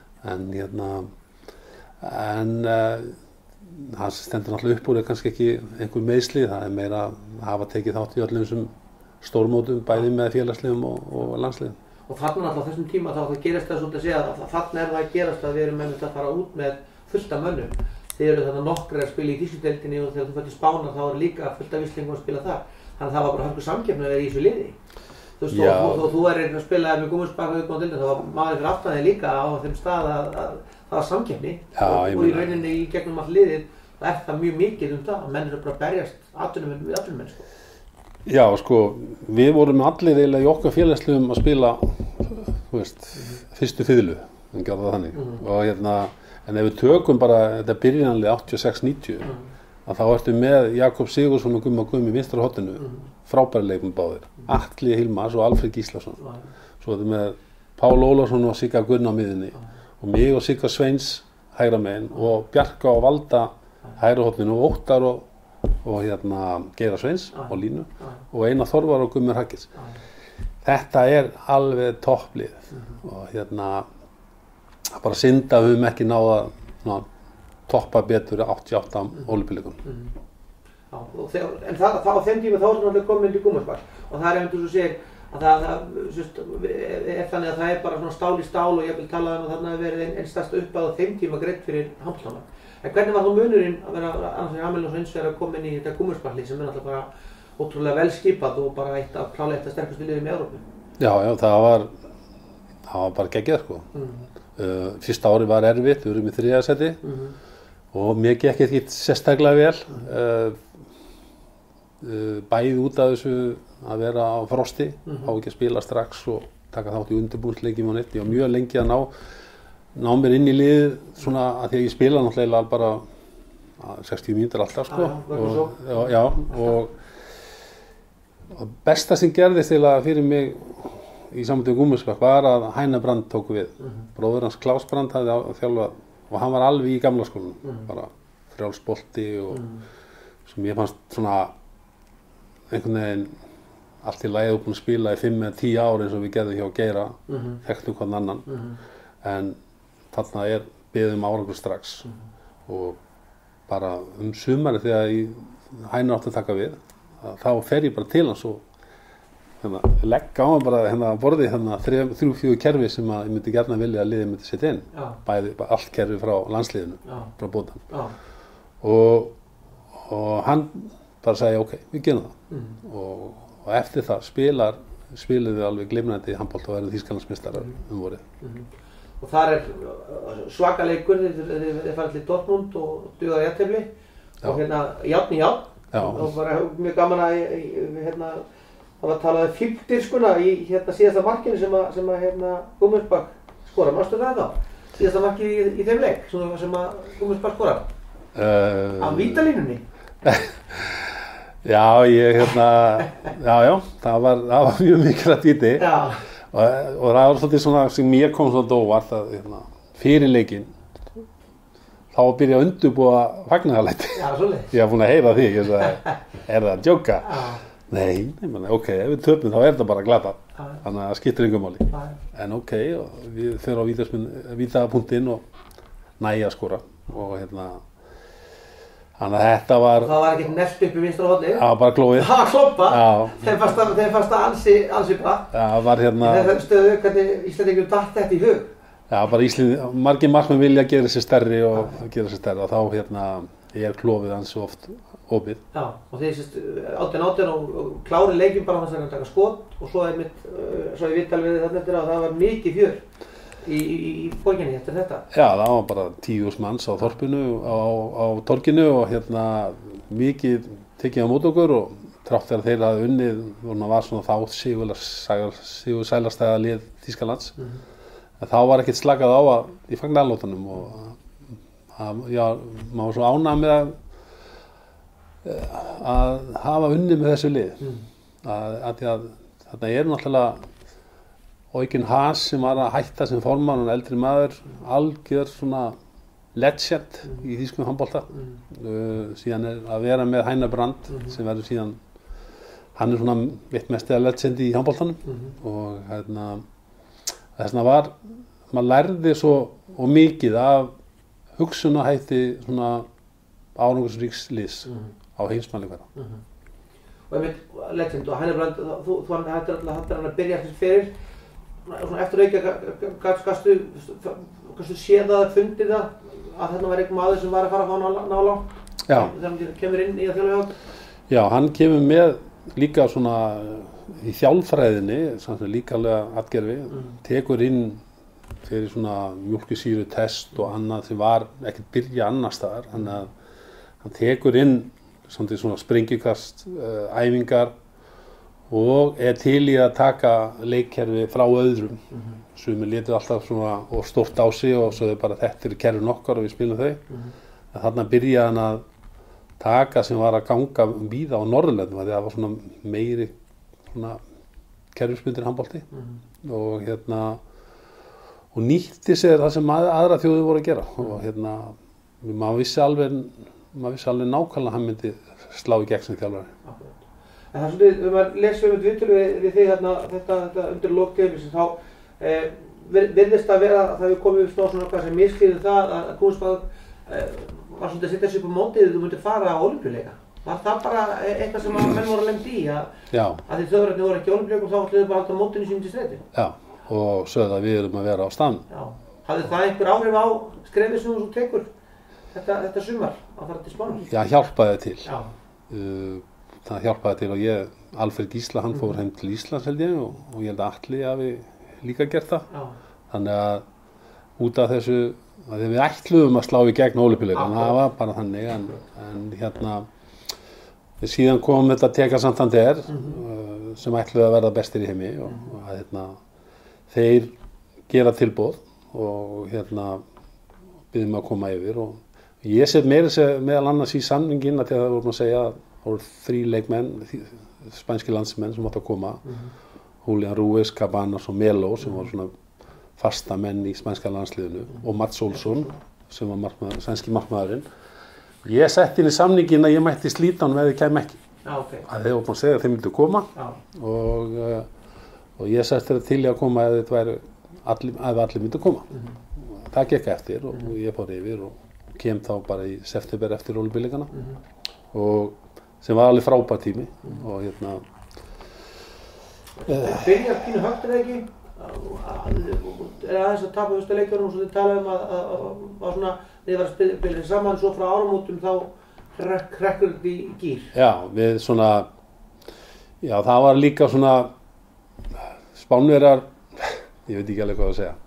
en það stendur náttúrulega upp úr kannski ekki einhver meiðsli, það meira að hafa tekið þátt í öllum þessum stórmótum bæði með félagsliðum og landsliðum. Og þarna alltaf þessum tíma þá gerist það svolítið að segja að þarna það að gerast að við erum með að fara út með fullt af mönnum. Þeir eru þarna nokkrir að spila í Þýskudeildinni og þegar þú fættir Spána þá eru líka fullt af Íslendingum að spila þar. Þannig að það var bara hörku samkeppni að vera í þessu liði. Þú veist, og þú er að spila með Gúmersbakka upp á dildinni, þá var maður fyrir aftan þig líka á þeim stað að það var samkeppni og í rauninni í gegnum all liðið það það mjög mikið það að menn eru bara að berjast atvinnumenn við atvinnumenn sko. Já, sko, við vorum allir eiginlega í okkar félagsliðum að spila, þú veist, fyrstu fiðlu, en gjörðu það þannig. Og en ef við tökum bara þetta byrjanlega 86-90, að þá ertu með Jakob Sigurðsson og Gummi vinstra horninu, frábæri leikmenn báðir, Atli Hilmars og Alfred Gíslason. Svo ertu með Pál Ólafsson og Sigga Gunn á miðjunni, og mig og Sigga Sveins hægra megin, og Bjarka og Valda hægra horninu, og Óttar og Geira Sveins og Línu og Einar Þorvar og Gummur Haggis. Þetta er alveg topplið og bara synd að við höfum ekki náð að toppa betur 88 Ólympíuleikum. En það á þeim tíma þá er náttúrulega komin í Gúmersbakk og það er einhvern veginn að segja að það er þannig að það er bara svona stál í stál og ég vil tala um að þarna hefur verið einn stærsta uppáð á þeim tíma greitt fyrir handboltamenn. En hvernig var þá munurinn að vera annars fyrir Hamelin og eins vegar að koma inn í þetta Gúmersbakklið sem er náttúrulega bara ótrúlega vel skipað og bara klálega eitt af sterkustu liðum í Evrópu? Já, það var bara geggjað sko. Fyrsta ári var erfitt, við vorum í 3. sæti og mér gekk ekki sérstaklega vel. Bæði út af þessu að vera á frosti, á ekki að spila strax og taka þátt í undirbúningsleikjum og neitt. Ég var mjög lengi að ná mér inn í liðið svona að því að ég spila náttúrulega bara 60 mínútur alltaf sko. Og besta sem gerðist fyrir mig í sambandi við Gúmersbakk var að Hæna Brand tók við. Bróður hans Klaus Brand hafði þjálfað og hann var alveg í gamla skólanum, bara frjálsbolti og sem ég fannst svona einhvern veginn allt í lagi búin að spila í 5 eða 10 ár eins og við gerðum hjá Geira, þekktum hvern annan. En þarna beðið árangur strax og bara sumarið þegar Hæna átti að taka við þá fer ég bara til hans og legg á hann bara borði 3-4 kerfi sem að ég myndi gjarna vilja að liðið myndi setja inn. Bæði allt kerfi frá landsliðinu, frá Bótan. Og hann bara sagði ok, við gerum það. Og eftir það spiluðu við alveg glimrandi handbolta og verðum Þýskalandsmeistarar vorið. Og þar svaka leikur, þið farið til Dortmund og dugaði jafntefli og járn í járn. Og bara mjög gaman að það var talað 50 í síðasta markinu sem að Gummersbach skora. Manstu það þá? Síðasta markið í þeim leik sem að Gummersbach skora? Á vítalínunni? Já, það var mjög mikilvægt víti. Og það var svolítið svona sem mér kom svolítið óvart að fyrir leikinn þá byrja að undirbúa fagnaðarlæti. Já, svolítið. Ég var búinn að heyra því, ég sagði, það að djóka? Nei, ok, ef við töpum þá það bara glatað. Þannig að það skiptir engu máli. En ok, og við förum á vítapunktinn og næja skora. Og þannig að þetta var... Það var ekkert nelt upp í vinstra hornið? Já, bara glóið. Það var kloppa? Já. Þeim fannst það ansi bra. Já, það var Í þessari stöðu, hvernig Íslendingur datt þetta í hug? Já, bara margir markmenn vilja gera sér stærri og þá klofið ansi oft opið. Já, og þeir 18 og klári leikjum bara þess að taka skot og svo í viðtal við þarna eftir að það var mikið fjör í borginni eftir þetta. Já, það var bara 10.000 manns á þorpinu, á torginu og mikið tekið á móti okkur og þrátt þegar þeir hafði unnið, var svona þá sigursælastæða lið Þýskalands. Þá var ekkert slakað á í fagnaðarlátunum og maður var svo ánægður með að hafa unnið með þessu lið. Þarna náttúrulega Eugen Haas sem var að hætta sem formann og eldri maður, algjör svona legend í þýskum handbolta. Síðan að vera með Heiner Brandt sem verður síðan, hann svona eitt mesta legend í handboltanum og þessna maður lærði svo og mikið af hugsunarhætti svona árangursríks liðs á heimsmælikvarða. Og legend og Heiner Brandt, þú hættir hann að byrja eftir fyrir. Eftir gastu séð það, fundið það að þarna var einhver maður sem var að fara að fá ná langt? Já. Þegar hann kemur inn í að þjálfa hjá? Já, hann kemur með líka svona í þjálfræðinni, svona líkamlega atgerfi, tekur inn fyrir svona mjólkursýru test og annað sem var ekkert byrja annar staðar. Þannig að hann tekur inn svona sprengjukast, æfingar og til í að taka leikkerfi frá öðrum. Sumir létu alltaf svona og stórt á sig og svo bara þetta kerfin okkar og við spilum þau. En þarna byrjaði hann að taka sem var að ganga víða á Norðurlöndum, því það var svona meiri svona kerfisbundin handbolti og nýtti sér það sem aðra þjóðir voru að gera og maður vissi alveg nákvæmlega hann myndi slá í gegn sem þjálfari. En það er svolítið, ef maður lesur viðtölu við þig þetta undir lok tímabilsins, þá virðist að vera að það hefur komið upp svona hvað sem misskilur það að Gummersbach var svolítið að setja sig upp á mótið þú myndir fara á Ólympíuleika. Var það bara eitthvað sem menn voru að lemja í að því þjóðrænir voru ekki á Ólympíuleikum þá ætluðu bara að halda mótinu sínum til streyti? Já, og sögðu að við erum að vera á staðnum. Já. Hafði það einhver áhrif á skrefið sem þú svo tekur þetta sumar að fara til Spánar? Já, hjálpaði til. Já. Það hjálpaði til og Alfred Gísla, hann fór heim til Íslands held ég og ég held að Atli hafi líka gert það. Já. Þannig að út af þessu, að við ætluðum að slá í gegn Ólympíuleikum, það var bara þannig en síðan kom þetta Teka Santander sem ætluðu að verða bestir í heimi og þeir gera tilboð og biðum að koma yfir og ég set meðal annars í samninginn að það vorum að segja að það voru 3 leikmenn, spænski landsmenn sem áttu að koma, Julián Ruiz, Cabanas og Melo sem voru svona fasta menn í spænska landsliðinu og Mats Olsson sem var sænski markmaðurinn. Ég setti inn í samninginn að ég mætti slíta honum ef þið kæmi ekki. Okay. Að þeir voru búin að segja að þeir myndu koma og ég setti þetta til í að koma ef allir myndu koma. Það gekk eftir og ég fór yfir og kem þá bara í september eftir Ólympíuleikana og sem var alveg frábær tími og Byrjar pínu högt ekki? Aðeins að tapa fyrsta leikjunum og svo þið tala að svona þið var að spila saman svo frá áramótum þá hrekkur þetta í gír. Já, við svona, já það var líka svona Spánverjar, ég veit ekki alveg hvað að segja.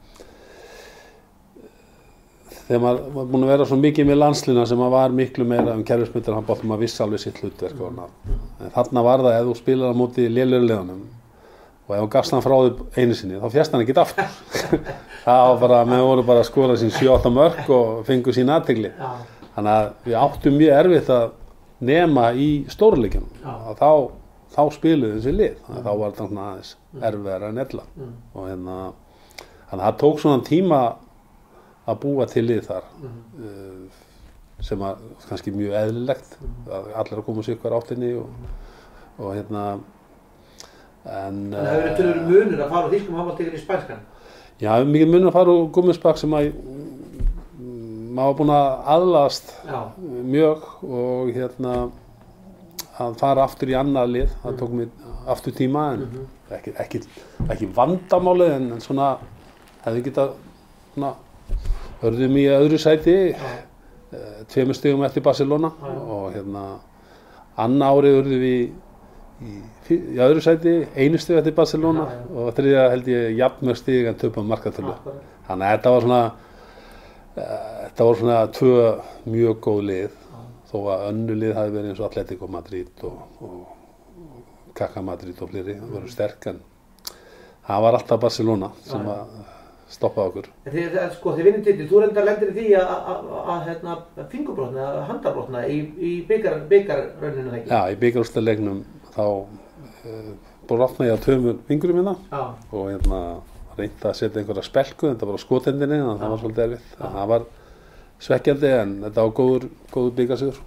Þegar maður var búinn að vera svo mikið með landslina sem maður var miklu meira kerfisbundinn handbolta, maður vissi alveg sitt hlutverk og annað. En þarna var það ef þú spilar á móti lélegum liðunum og ef þú gafst hann frá þig einu sinni, þá fjast hann ekki aftur. Það var bara, menn voru bara að skora sín 7-8 mörk og fengu sín athygli. Þannig að við áttum mjög erfitt að nema í stórleikjunum. Þá spiluðu þessi lið. Þá var þetta svona aðeins erfiðara en ella. Og þannig að það tók svona tíma að búa til lið þar. Sem var kannski mjög eðlilegt. Allir að koma sér hver áttinni og en það hefur verið tölur munur að fara á þýskum handbolta yfir í spænskan? Já, mikið munur að fara á gúmmispakk sem að maður var búinn að aðlagast mjög og að fara aftur í annað lið. Það tók mig aftur tíma en ekki vandamálið en svona hefði getað svona hörðum í öðru sæti 2 stigum eftir Barcelona og annað árið urðum við í öðru sæti 1 stig eftir Barcelona og þriðja held ég jafnmörg stig en töpum markatölu. Þannig að þetta var svona 2 mjög góð lið þó að önnur lið hafi verið eins og Atletico Madrid og Kaka Madrid og fleiri voru sterk en það var alltaf Barcelona sem að stoppaði okkur. Þið vinnum titil, þú reyndar lendir í því að fingurbrotna, handarbrotna í bikarrauninu ekki? Já, í bikarúrslitaleiknum þá brotnaði ég á 2 fingurum hérna og reyndi að setja einhverja spelku, þetta var á skotendinni þannig að það var svolítið erfitt. Það var svekkjandi en þetta var góður bikarsigur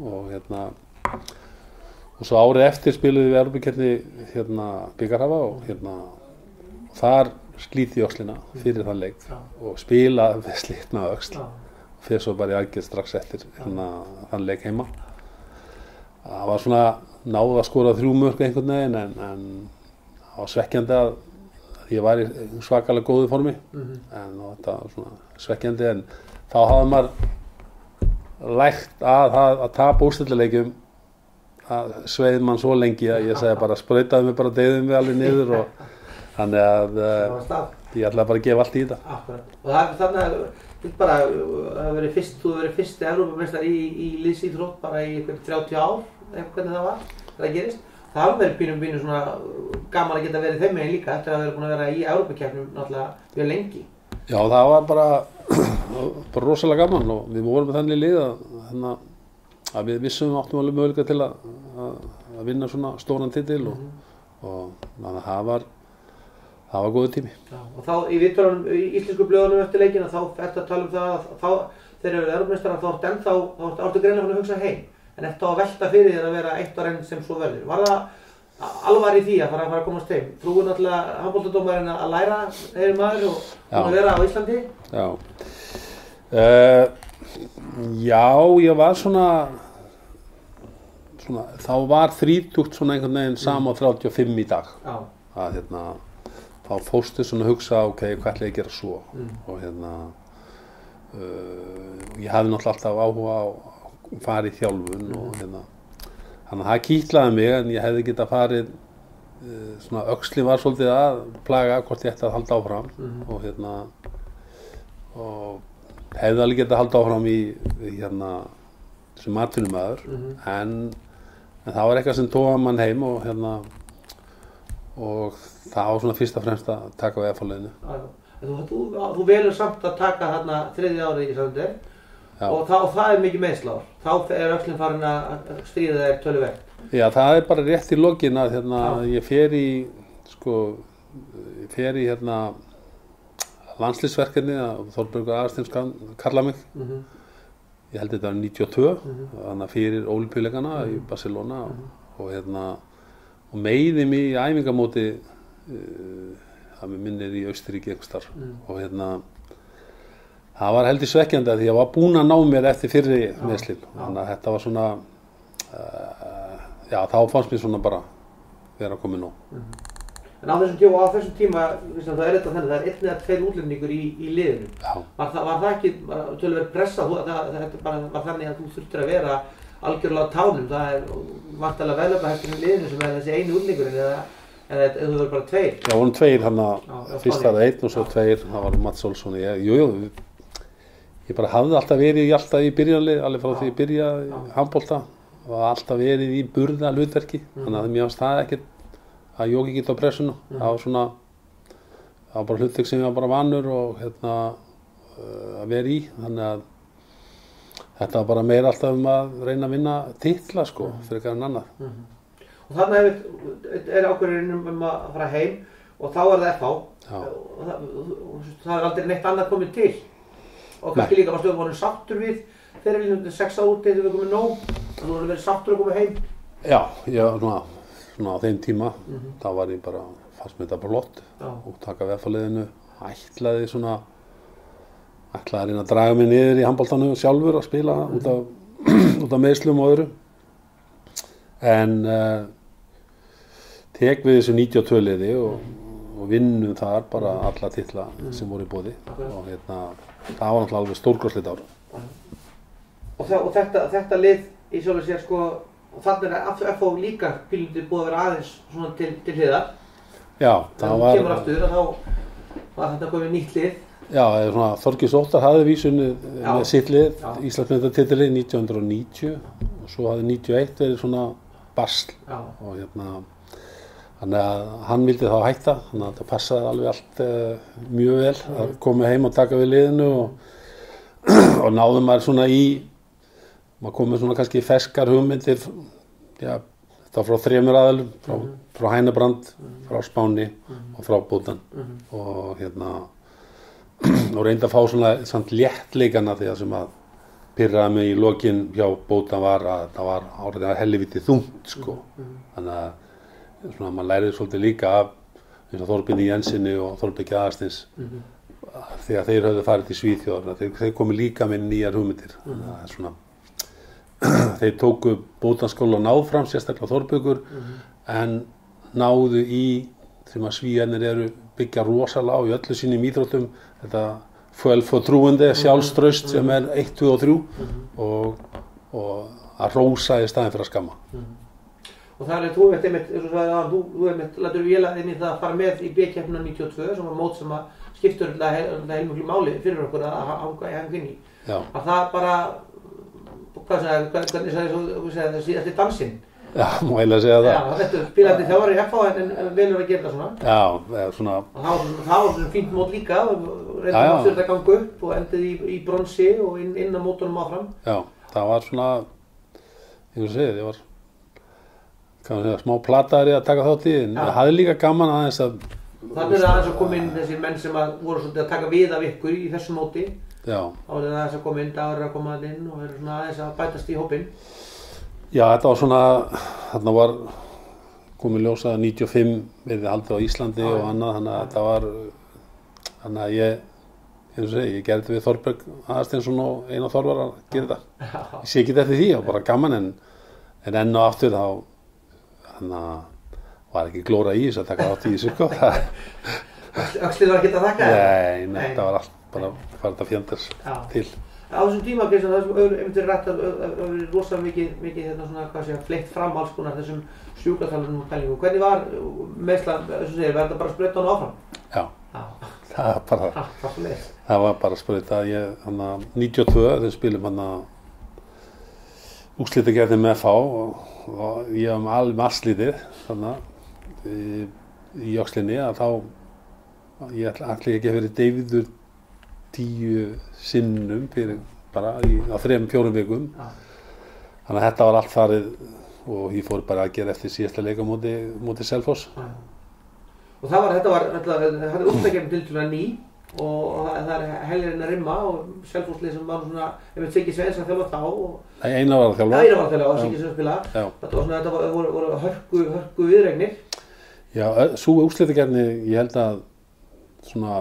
og svo árið eftir spiluðum við Evrópukeppni bikarhafa og þar slíti ég öxlina fyrir þann leik og spila með slitna öxl og fyrir svo bara í aðgerð strax eftir þann leik heima. Það var svona náðu að skora 3 mörk einhvern veginn en það var svekkjandi að ég var í svakalega góðu formi en þetta var svona svekkjandi en þá hafði maður lært að tapa úrslitaleikjum að sveið mann svo lengi að ég segi bara sprautaði mig bara deyðum við alveg niður og þannig að ég ætlaði bara að gefa allt í þetta. Og þannig að þú hefur verið fyrsti Evrópumeistari í liðsíþrótt bara í 30 ár, hvernig það var, það gerist. Það hafa verið pínu svona gaman að geta verið þeim megin líka eftir að vera búin að vera í Evrópukeppnum náttúrulega mjög lengi. Já, það var bara rosalega gaman og við vorum með þannig lið að við vissum áttum alveg möguleika til að vinna svona stóran titil og þannig að það var góður tími. Já, og þá í viðtölunum í íslensku blöðunum eftir leikina þá ertu að tala það að þá þegar eru Evrópumeistarar þá ertu greinilega að hugsa heim en ertu að velta fyrir þér að vera 1 ár enn sem svo verður. Var það alvar í því að fara að komast heim? Trúir náttúrulega handboltadómarinn að læra þeirri maður og að vera á Íslandi? Já. Já, ég var svona þá var 30 svona einhvern veginn sama á 35 í dag. Já. Að þá fórstu svona að hugsa, ok, hvað ætla ég að gera svo og ég hafði náttúrulega alltaf áhuga á að fara í þjálfun og þannig að það kitlaði mig en ég hefði getað farið svona öxlin var svolítið að plaga hvort ég ætti að halda áfram og hefði alveg getað að halda áfram í sem atvinnumaður en það var eitthvað sem tók mann heim og það var svona fyrst og fremst að taka á EFA-liðinu. Þú velur samt að taka þarna 3. árið í Santander og það mikið meiðsla ár. Þá öxlin farin að stríða þér töluvert. Já, það bara rétt í lokin að ég fer í landsliðsverkefni að Þorbergur Aðarsteins kalla mig. Ég held þetta var 92, þannig að fyrir Ólympíuleikana í Barcelona og meiði mig í æfingamóti það með minnir í Austurríki einhvers og það var heldur svekkjandi því ég var búinn að ná mér eftir fyrri meiðslin þannig að þetta var svona þá fannst mér svona bara vera að koma nóg. En á þessum tíma, það þetta þannig, það 1 eða 2 útlendingur í liðinu. Já. Var það ekki töluverð pressa, þetta var þannig að þú þurftir að vera algjörlega á tánum, það vantarlega velöfnahættur í liðinu sem þessi eini útlendingurinn eða þú verður bara 2? Já, vorum 2 hann fyrst var það 1 og svo 2, það var Mats Olsson og ég. Ég bara hafði alltaf verið alltaf í byrjanlið, alveg frá því ég byrjaði í handbolta og alltaf verið í burða hlutverki, þannig að mér fannst það ekkert að jók ekki á pressuna. Það var bara hlutverk sem ég var bara vanur og að vera í, þannig að þetta var bara meira alltaf að reyna að vinna titla sko, fyrir eitthvað en annað. Og þarna ákvörðurinn að fara heim og þá það FH og það aldrei neitt annað komið til og kannski líka varstu voru sáttur við ferilinn 6 ár út þegar við komum nóg og þú voru verið sáttur að koma heim? Já, svona á þeim tíma, þá var ég bara, fannst mér þetta bara flott og taka við FH-liðinu, ætlaði að reyna að draga mig niður í handboltanum sjálfur að spila út af meiðslum og öðru. En tek við þessu 92 liði og vinnum þar bara alla titla sem voru í boði og það var náttúrulega alveg stórkostlegt ár. Og þetta lið í sjálfur sér sko, og þannig FH líka pílundið búið að vera aðeins svona til hliðar. Já, það var... Kemur aftur og þá var þetta komið nýtt lið. Já, Þorgils Óttar hafði vísunnið með sitt lið, Íslandsmeistaratitilið 1990 og svo hafði 91 verið svona basl og þannig að hann vildi þá hætta, þannig að þetta passaði alveg allt mjög vel að koma heim og taka við liðinu og náðum maður svona maður kom með svona kannski ferskar hugmyndir, þetta frá 3 aðilum, frá Hænebrand, frá Spáni og frá Bútan og reyndi að fá svona samt léttleikana því að sem að pirraði mig í lokin hjá Bútan var að það var áræðið helviti þungt sko, þannig að svona maður læriði svolítið líka af eins og Þorbirni Jensinni og Þorbirni Aðarsteins því að þeir höfðu farið til Svíþjóðar, þeir komu líka með nýjar hugmyndir, þannig að það svona þeir tóku Bótanskóla náfram, sérstaklega Þorbjörgur, en náðu í sem að Svíjarnir eru byggja rosalega á í öllu sínum íþróttum, þetta sjálfsfortrúandi, sjálfstraust sem 1, 2 og 3 og að rósa í staðinn fyrir að skamma. Og það þú veit einmitt, eins og þú einmitt lætur véla inn í það að fara með í B-keppnina 92 sem var mót sem að skiptur heilmiklu máli fyrir okkur að hanga inn í. Að það bara hvernig sagði þetta dansinn? Já, má eiginlega segja það. Já, þetta spilandi þjálfari í FH en velur að gera það svona. Já, svona. Og það var svona fínt mót líka, reyndum að þurfti að ganga upp og endið í bronsi og inn á mótunum áfram. Já, það var svona, ég var smá plataðri að taka þátt í, en það hafði líka gaman aðeins að... Þannig aðeins að koma inn þessir menn sem voru svolítið að taka við af ykkur í þessu móti. Já. Þá er það aðeins að koma inn, dagur að koma inn og eru svona aðeins að bætast í hópinn. Já, þetta var svona, þarna var komið ljós að 95 verið haldið á Íslandi og annað, þannig að þetta var, þannig að ég gerði við Þorberg Aðarsteinsson og Einar Þorvar að gera þetta. Ég sé ekki eftir því, það var bara gaman en enn og aftur þá, þannig að var ekki glóra í þess að taka átt í þessu sko. Öxlið var ekki að þakka? Nei, þetta var allt bara farið að fjandars til. Á þessum tíma, Kristján, það sem hefur rætt að verið rosalega mikið svona, hvað sé, fleytt fram alls konar þessum sjúkratalunum og pælingum. Hvernig var meðslan, eins og segir, var þetta bara sprauta hann áfram? Já, það var bara sprauta. Þannig að 92, þegar spilum hann að úrslitakeppni með FH og ég var með alveg allslítið, þannig í Öxlinni að þá, ég ætla ekki að vera deyfður 10 sinnum fyrir bara á 3-4 vikum. Þannig að þetta var allt farið og ég fór bara að gera eftir síðasta leika móti Selfoss. Og þetta var úrslitakeppni tiltölulega ný og það Helirinn að rimma og Selfosslið sem var svona, ef Siggi Sveins að þjálfa þá og... Nei, Einar var að þjálfa og Siggi Sveins spila. Þetta voru hörku viðregnir. Já, sú úrslitakeppni, ég held að svona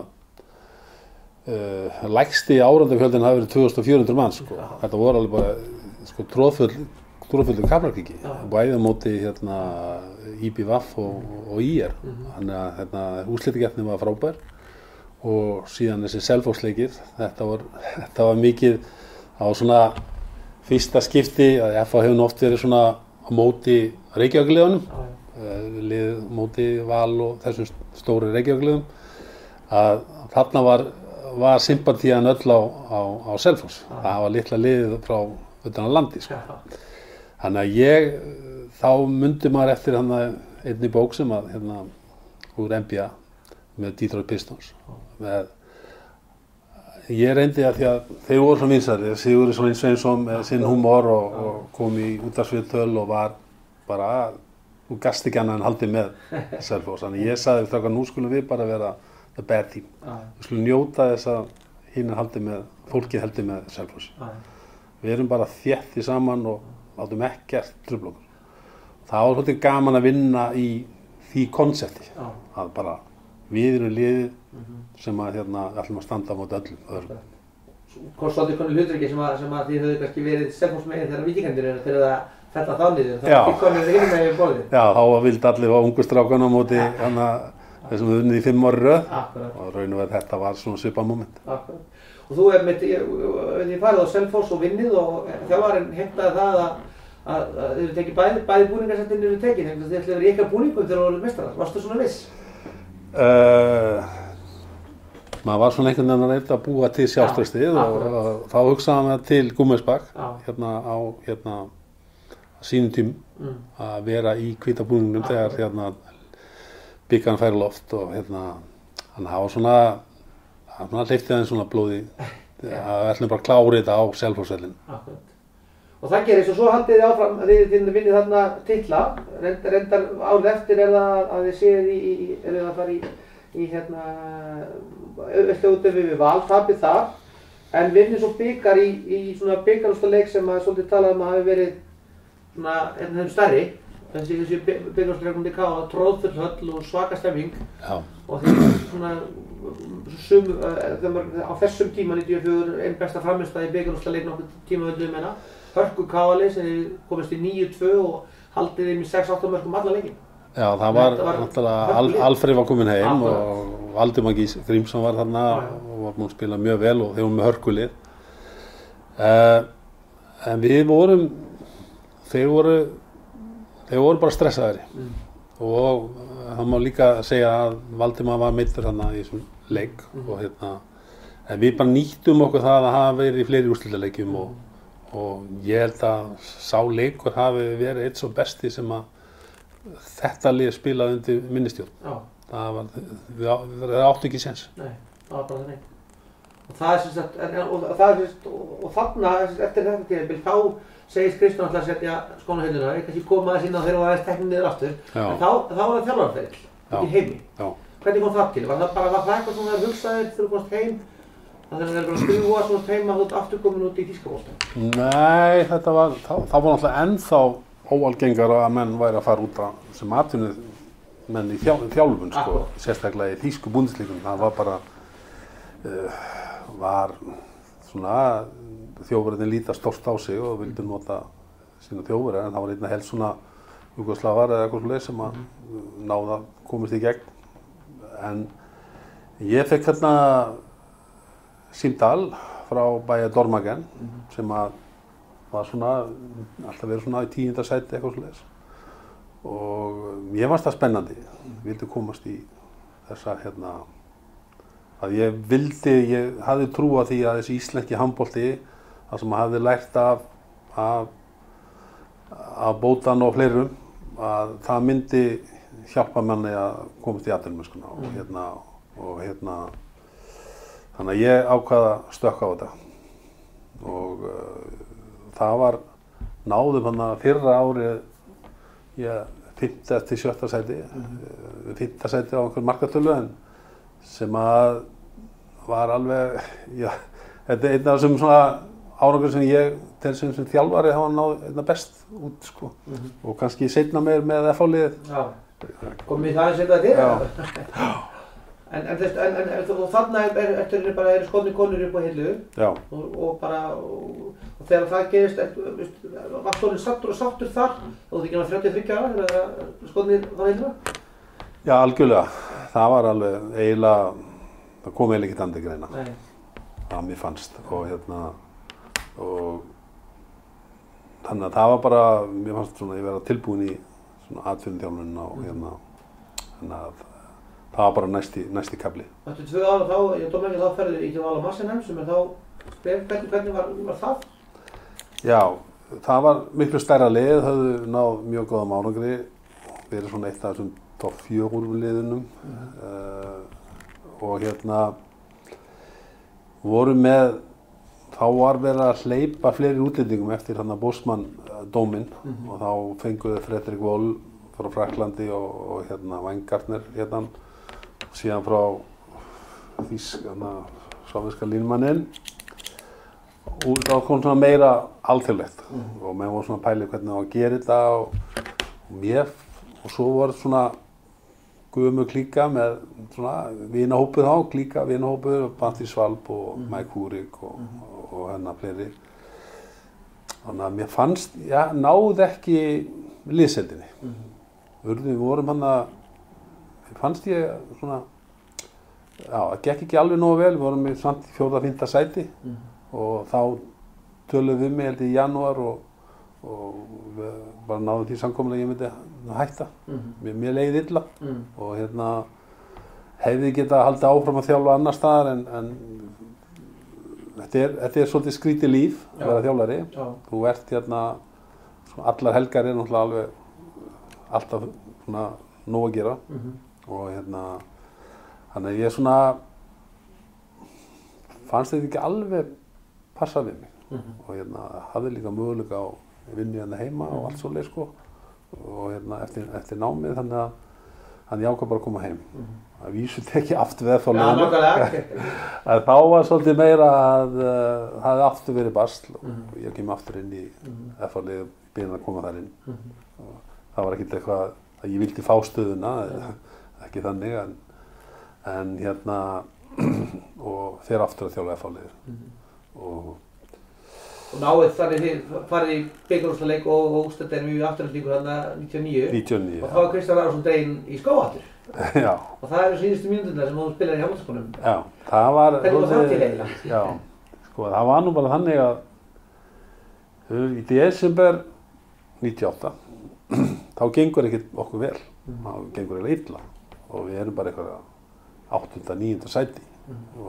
lægsti árandafjöldin hafi verið 2400 manns sko. Þetta voru alveg bara sko, tróðfullur Kaplakriki bæði á móti IBVF og IR. Þannig að hérna, úrslitakeppnin var frábær og síðan þessi Selfossleikir, þetta var mikið á svona fyrsta skipti að FH hefur oft verið svona á móti Reykjavíkurliðunum, lið móti Val og þessum stóru Reykjavíkurliðum, að þarna var sympatían öll á Selfoss. Það var litla liðið frá utan að landi, sko. Þannig að þá mundi maður eftir einni bók sem að úr NBA með Detroit Pistons. Ég reyndi að því að þeir voru svona vinsælir, Sigurður Sveinsson með sinn húmor og kom í útvarpsviðtöl og var bara, þú gast ekki annað en haldið með Selfoss. Þannig ég sagði við nú skulum við bara vera the bad team. Við skulum njóta þess að fólkið heldur með Selfoss. Við erum bara þétti saman og látum ekkert trufla okkur. Það var svolítið gaman að vinna í því konsepti, að bara við erum liðið sem að ætlum að standa á móti öllum öðrum. Hvort svolítið konu hlutverki sem að þið höfðu kannski verið Selfossmegin þegar Víkingarnir eru fyrir að fella þá niður, þá er konur hinum megin borðið. Já, þá vildi allir á ungu strákan á móti þessum við unnið í 5 ári röð og raun og veru þetta var svona svipað moment. Akkurat. Og þú þið farið á Selfoss og vinnið og þjálfarinn heimtaði það að þið eru tekið bæði búningarsettin eru tekin, þið ætlaði verið ykkar búningum þegar þú voruð meistarar. Varstu svona viss? Maður var svona einhvern veginn að reyna að búa til sjálfstraustið og þá hugsaði maður til Gúmmelsbakk á sínum tím að vera í hvíta búningnum þegar byggan færi loft og þannig að það var svona hleypti aðeins svona blóði að við ætlum bara að klára þetta á Selfossvellinum. Og það gerist og svo haldið þið áfram að þið vinnið þarna titla, reyndar árið eftir það að þið séð að fara í Austurútdeild við Val, tapið þar, en vinnið svo bikar í svona bikarúrslitaleik sem að svolítið talað að hafi verið svona þeim stærri, þessi bikarúrslitaleik DK að tróðfull höll og svaka stemming og því svona á þessum tíma 94 einn besta frammistaði í bikarúrslitaleik nokkuð tíma meina. Hörku Káali sem komist í 9-2 og haldið þeim í 6-8 mörkum alla leikinn. Já, það var náttúrulega Alfreð var komin heim og Valdimar Grímsson var þarna og var búinn að spila mjög vel og þeir voru með hörkulið. En við vorum, þeir voru bara stressaðir og það má líka segja að Valdimar var meiddur þarna í þessum leik og en við bara nýttum okkur það að hafa verið í fleiri úrslitaleikjum og ég held að sá leikur hafi verið eitt svo besti sem að þetta lið spilaði undir minnistjórn. Það áttu ekki séns. Nei, það var bara þannig. Og það og þarna eftir þetta tímabil þá segist Kristján alltaf að setja skóna hilluna, kannski koma aðeins inn á þegar það er teknið niður aftur, en þá var það þjálfaraferill í heimi. Hvernig kom það til? Var það eitthvað sem það hugsaðir þegar þú komst heim? Þannig að það er bara að skrifa svona heima þú ert aftur komin út í þýskaboltann? Nei, það var náttúrulega ennþá óalgengara að menn væri að fara út sem atvinnumenn í þjálfun, sko, sérstaklega í þýsku búndisleikunum. Það var bara, var svona, þjóðverðin líta stórt á sig og vildi nota sína þjóðverðar, en það var einna helst svona Júgoslavar eða eitthvað svoleiðis sem að náða komist í gegn. En ég fekk símtal frá bæja Dormagen sem að var svona, alltaf verið svona í 10. sæti eitthvað svoleiðis og mér fannst það spennandi, vildi komast í þessa að ég hafði trú á því að þessi íslenski handbolti það sem hafði lært af Bótan og fleirum að það myndi hjálpa manni að komast í atvinnumennskuna og þannig að ég ákvað að stökkva á þetta og það var náðum hann að fyrra árið 5. til 7. sæti, 5. sæti á einhver markatölu en sem að var alveg, þetta er einn af þessum svona árangur sem ég til sem þjálfari hafa náð einna best út sko og kannski seinna meir með FH-liðið. Komið það eins eitthvað til? En þarna eru skotnir konur upp á hillu og þegar það gerist, var stóðin sattur og sáttur þar og þú ekki náðu 33 ára þegar skoðnir á heilina? Já, algjörlega. Það var alveg eiginlega, það kom eiginlega ekki andið greina. Nei. Það mér fannst og þannig að það var bara, mér fannst svona, ég vera tilbúin í svona atvinnuþjálfun og þannig að það var bara næsti kafli. Eftir 2 ára þá, ég dóma ekki þá ferðið í Val á Massenheim sem þá, hvernig var það? Já, það var miklu stærra lið, höfðu náð mjög góðum árangri, verið svona eitt af þessum topp 4 liðunum og voru með, þá var verið að hleypa fleiri útlendingum eftir hann að Bosman-dóminn og þá fenguðu Fredrik Woll frá Frakklandi og Weingartner síðan frá sovéska línmanninn og þá kom svona meira alþjóðlegt og menn voru svona pælið hvernig það var að gera þetta og svo var svona gömul klíka með svona vinahópur vinahópur, Bandi Svalb og Mike Húrik og fleiri. Þannig að mér fannst, náði ekki liðseldinni. Við vorum mér fannst ég svona, það gekk ekki alveg nógu vel, við vorum í 4. og 5. sæti og þá töluðum við mig held í janúar og við bara náðum því samkomulagi að ég myndi hætta. Mér leiði illa og hefði getað haldið áfram að þjálfa annar staðar en þetta er svolítið skrítið líf að vera þjálfari. Þú ert allar helgar náttúrulega alveg alltaf svona nóg að gera og þannig að ég svona fannst þetta ekki alveg passa við mig og hafði líka möguleika á vinnu heima og allt svoleið sko og eftir námið þannig að ég ákvað bara að koma heim. Það vísu ekki aftur við FH-liðinu. Þá var svolítið meira að það hefði aftur verið basl og ég kem aftur inn í FH-lið byrjun að koma þar inn. Það var ekkert eitthvað að ég vildi fá stöðuna, ekki þannig en og fer aftur að þjálfa FH-liðið. Og náið þannig þið farið í bikarúrslitaleik og úrslitakeppni í afturhaldslíkur þarna 99 og þá var Kristján Arason dreginn í skóaftur. Já. Og það eru síðustu mínúturnar sem hún spilaði í Hamiltonskónum. Já, það var... Hvernig var það til eiginlega? Já, sko það var nú bara þannig að í desember 98 þá gengur ekkert okkur vel, þá gengur eiginlega illa og við erum bara eitthvað 8. 9. sæti og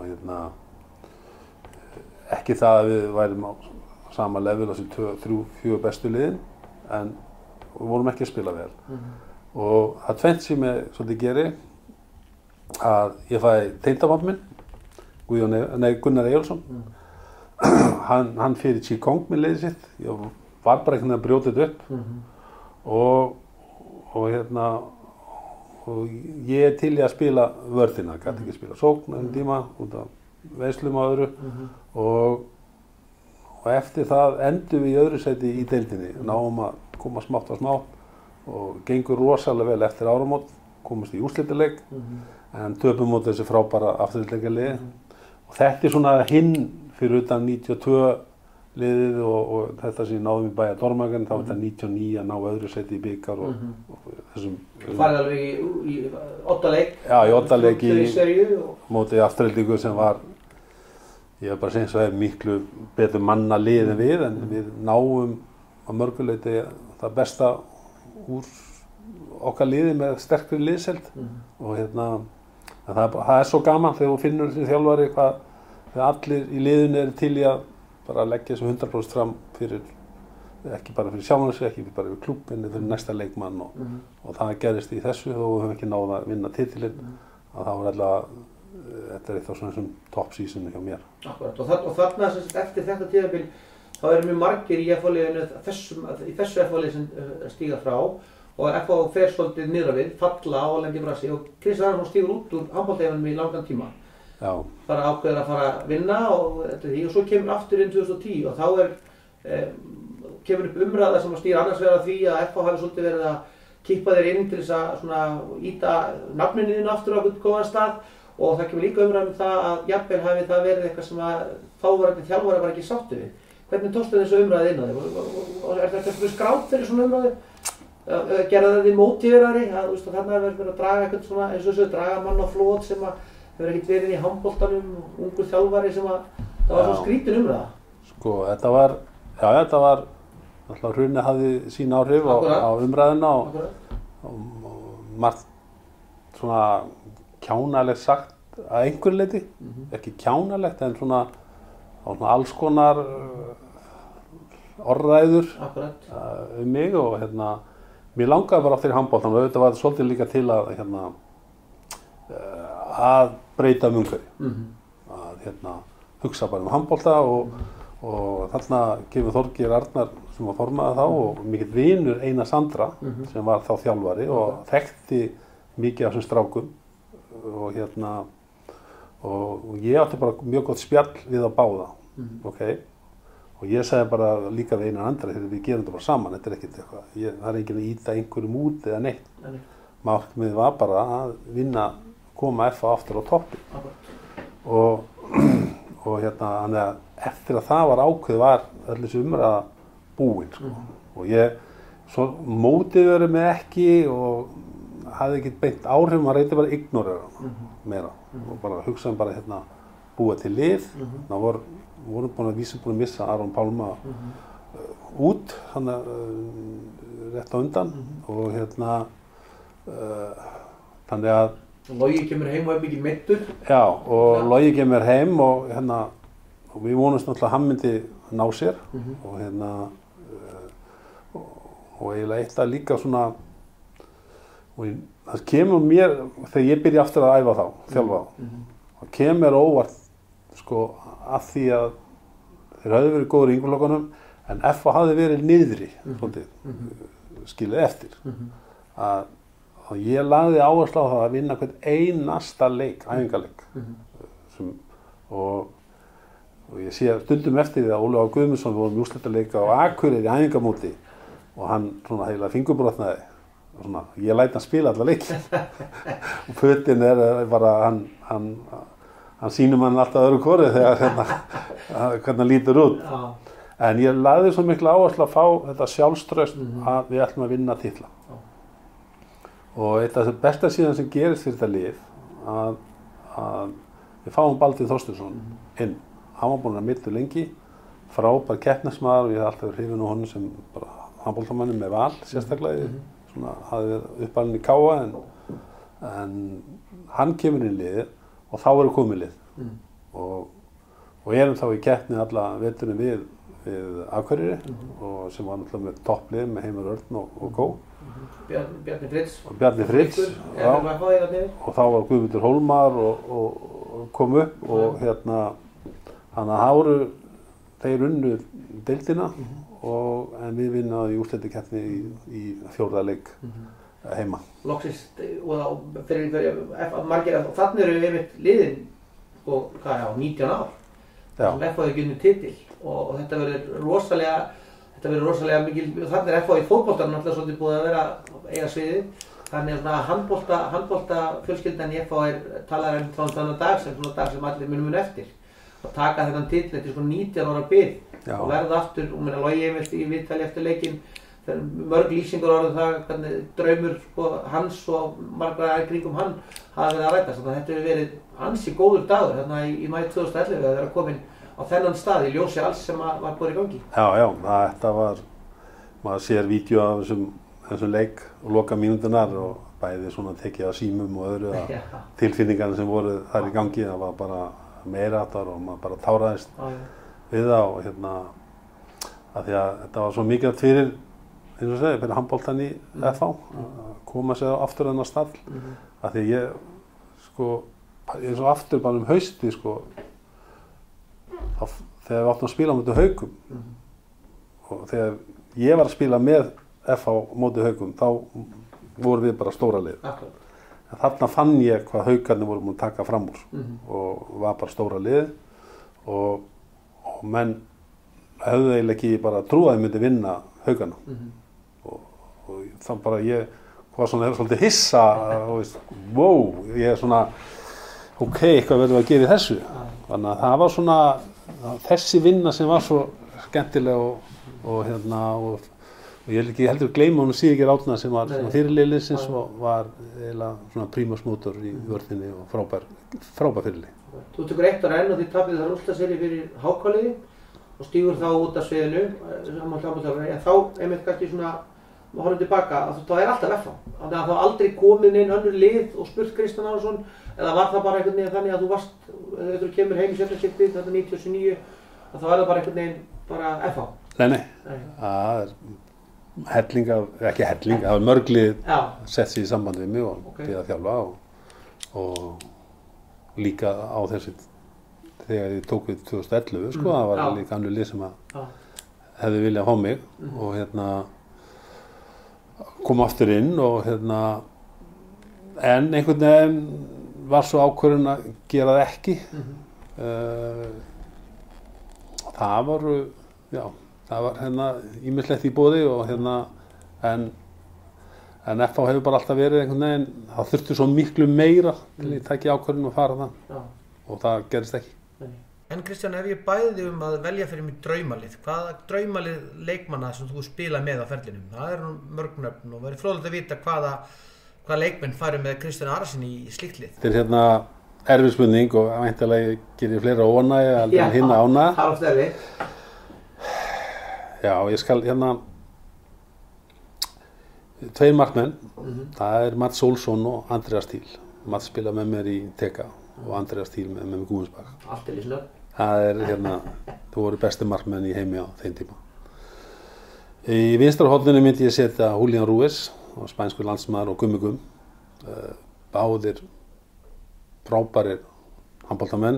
ekki það að við værum á sama level á þessi 2-3-4 bestu liðin en við vorum ekki að spila vel og það tvennt sem ég svolítið geri að ég fæ tengdapabba minn Gunnar Eyjólfsson hann fyrir Qigong með liðið sitt ég var bara einhvern veginn að brjóta þetta upp og ég til í að spila vörðina, gæti ekki að spila sókn en tíma út af veislum og öðru og eftir það endum við í öðru sæti í deildinni, náum að koma smátt og smátt og gengur rosalega vel eftir áramót, komast í úrslitaleik en töpum móti þessi frábæra afturhaldleikaliði og þetta er svona hinn fyrir utan 92 liðið og þetta sem ég náðum í Bæja Dormagen, þá var þetta 99 að ná öðru sæti í bikar og þessum... Þú farið alveg í 8 leik? Já, í 8 leik í móti afturhaldleiku sem var ég var bara að segja eins og er miklu betur manna lið en við náum að mörguleiti það besta úr okkar liði með sterkri liðsheild og það er svo gaman þegar þú finnur þessi þjálfari hvað allir í liðinu eru til í að bara leggja þessu 100% fram fyrir ekki bara fyrir sjálfan sig, ekki bara fyrir klúbbinn, fyrir næsta leikmann og það gerist í þessu og við höfum ekki náð að vinna titilinn að það var alltaf þetta er eitt af svona top seasonu hjá mér. Akkurat, og þarna eftir þetta tímabil þá eru mjög margir í FH-liðinu í þessu FH-lið sem stíga frá og FH fer svolítið niðra við, falla og lengi brasi og Kristján Arason stígur út úr handboltaeininum í langan tíma. Já. Bara ákveður að fara að vinna og svo kemur aftur inn 2010 og þá kemur upp umræða sem að stýra annars vegar að því að FH hafi svolítið verið að kippa þeir inn til þess að svona ýta nafninu þínu aftur á einhvern góðan stað og það kemur líka umræða það að jafnvel hafi það verið eitthvað sem að þáverandi þjálfari var ekki sáttur við. Hvernig tókstu þessu umræði inn á þig? Er þetta skráð fyrir svona umræði? Gerða þið mótíverari, að þarna verður að draga eitthvað svona, eins og þessu draga mann á flot sem að hefur ekkert verið í handboltanum, ungur þjálfari sem að, það var svo skrítin umræða. Sko, þetta var, alltaf hrunið hafði sín áhrif á umræðina og margt svona kjánalegt sagt að einhverju leyti, ekki kjánalegt en svona alls konar orðræður mig og mér langaði bara aftur í handboltan og auðvitað var þetta svolítið líka til að breyta umhverfi, að hugsa bara handbolta og þarna kemur Þorgeir Arnar sem var formaður þá og mikill vinur Einar Sandra sem var þá þjálfari og þekkti mikið af þessum strákum og ég átti bara mjög gott spjall við að báða, og ég sagði bara líka við Einar Andra þegar við gerum þetta bara saman, þetta ekkert eitthvað, það enginn að ýta einhverjum út eða neitt. Markmiðið var bara að vinna, koma FH aftur á toppi. Og þannig að eftir að það var ákveðið var öll þessi umræða búin, sko. Og ég, svo mótiverið mig ekki og hafði ekkert beint áhrif, maður reyndi bara að ignorera meira og bara hugsaði bara búa til lið, það vorum búin að missa Aron Pálma út, rétt á undan og þannig að Logi kemur heim og er mikið meiddur. Já, og Logi kemur heim og og við vonumst náttúrulega að hann myndi ná sér og eiginlega eitthvað líka svona og það kemur mér, þegar ég byrja aftur að æfa þá, þjálfa þá, það kemur óvart sko af því að þeir hafði verið góður í yngurflokkunum en FH hafði verið niðri skilið eftir að ég lagði áherslu á það að vinna hvern einasta leik, æfingaleik og ég sé stundum eftir því að Óli Á. Guðmundsson voru úrslitaleika á Akureyri í æfingamóti og hann svona heila fingurbrotnaði og svona, ég læt hann spila alla leiki og fötin bara hann sýnir mann alltaf öðru hvoru þegar hvernig hann lítur út. En ég lagði svo miklu áherslu að fá þetta sjálfstraust að við ætlum að vinna titla. Og eitt af þess besta síðan sem gerist fyrir þetta lið að við fáum Baldur Þorsteinsson inn. Hann var búinn að middu lengi, frábær keppnismaður og ég hef alltaf verið hrifinn á honum sem bara handboltamanni með Val sérstaklega. Svona hafði verið uppalinn í Káa en hann kemur inn í liðið og þá verður komið lið og erum þá í keppni alla veturinn við Akureyri og sem var náttúrulega með topplið með Heimir Örn og Gó. Bjarni Fritz. Og Bjarni Fritz, já. Og þá var Guðmundur Hólmar og kom upp og þannig að það voru þeir unnu deildina en við vinnaði í úrslitakeppni í 4. leik heima. Loksins og fyrir margir að þannig eru við einmitt liðin og 19 ár sem FH hefur unnið titil og þetta verður rosalega mikil, þannig FH í fótboltanum alltaf svolítið búið að vera eiga sviðið, þannig að handbolta fjölskyldan í FH talar þannig dag sem allir munum eftir og taka þennan titil, þetta er 19 ára bið og verða aftur, og Logi einmitt í viðtali eftir leikinn, mörg lýsingur orðið það, hvernig draumur hans og margra kringum hann hafa verið að rætast, þannig að þetta hefur verið ansi góður dagur hérna í maí 2011 að vera komin á þennan stað í ljósi alls sem var búið í gangi. Já, þetta var, maður sér vídeo af þessum leik og loka mínúturnar og bæði svona tekið af símum og öðru að tilfinningarna sem voru þar í gangi, það var bara meiráttar og maður bara táraðist við það og að því að þetta var svo mikilvægt fyrir, eins og segi, fyrir handboltan í FH að koma sér aftur þennan stall að því ég, sko, eins og aftur bara hausti, sko, þegar við áttum að spila á móti Haukum og þegar ég var að spila með FH móti Haukum, þá vorum við bara stóra lið. En þarna fann ég hvað Haukarnir voru múin að taka fram úr og var bara stóra lið og menn höfðu eiginlega ekki bara trúið að ég myndi vinna Haukarna og þá bara ég var svona svolítið hissa og veist, wow, ég er svona ok, eitthvað verðum við að gera í þessu. Þannig að það var svona þessi vinna sem var svo skemmtileg og og ég vil ekki heldur gleyma honum Sigurgeir Árna sem var fyrirliði liðsins og var eiginlega svona primus motor í vörninni og frábær fyrirliði. Þú tekur 1 ár enn og þið tapið þar úrslitaseríu fyrir HK-liði og stígur þá út af sviðinu en þá einmitt kannski svona horfum tilbaka að þá alltaf FH þannig að þá aldrei komið inn önnur lið og spurt Kristján Arason eða var það bara einhvern veginn þannig að þú varst þegar þú kemur heim í sjöfnarskipti þetta 99 að þá það bara einhvern veginn bara FH? Nei. Það ekki helling, það var mörglið sett sig í samband við mig og við að þjálfa og líka á þessu þegar ég tók við 2011 sko, það var líka annað lið sem að hefði viljað fá mig og kom aftur inn og en einhvern veginn var svo ákvörðun að gera það ekki það var ýmislegt í boði og en FH hefur bara alltaf verið einhvern veginn, það þurfti svo miklu meira til að taka ákvörðun og fara og það gerist ekki. En Kristján, ef ég bæði þig að velja fyrir mig draumalið, hvaða draumalið leikmanna sem þú spila með á ferlinum? Það mörg nöfn og verður fróðlegt að vita hvaða leikmenn færu með Kristján Arason í slíkt lið. Þetta er erfið spurning og væntanlega gerir fleira óánægju heldur en hinna ánægju. Það oft erfið. Já, ég skal 2 markmenn, það Mats Olsson og Andreas Thiel. Mats spila með mér í TK og Andreas Thiel með mér í Guðmundsbakk. Allt líslega. Það þú voru besti markmenn í heimi á þeim tíma. Í vinstra horninu myndi ég setja Julián Ruiz, spænskur landsmaður og Gummi. Báðir frábærir handboltamenn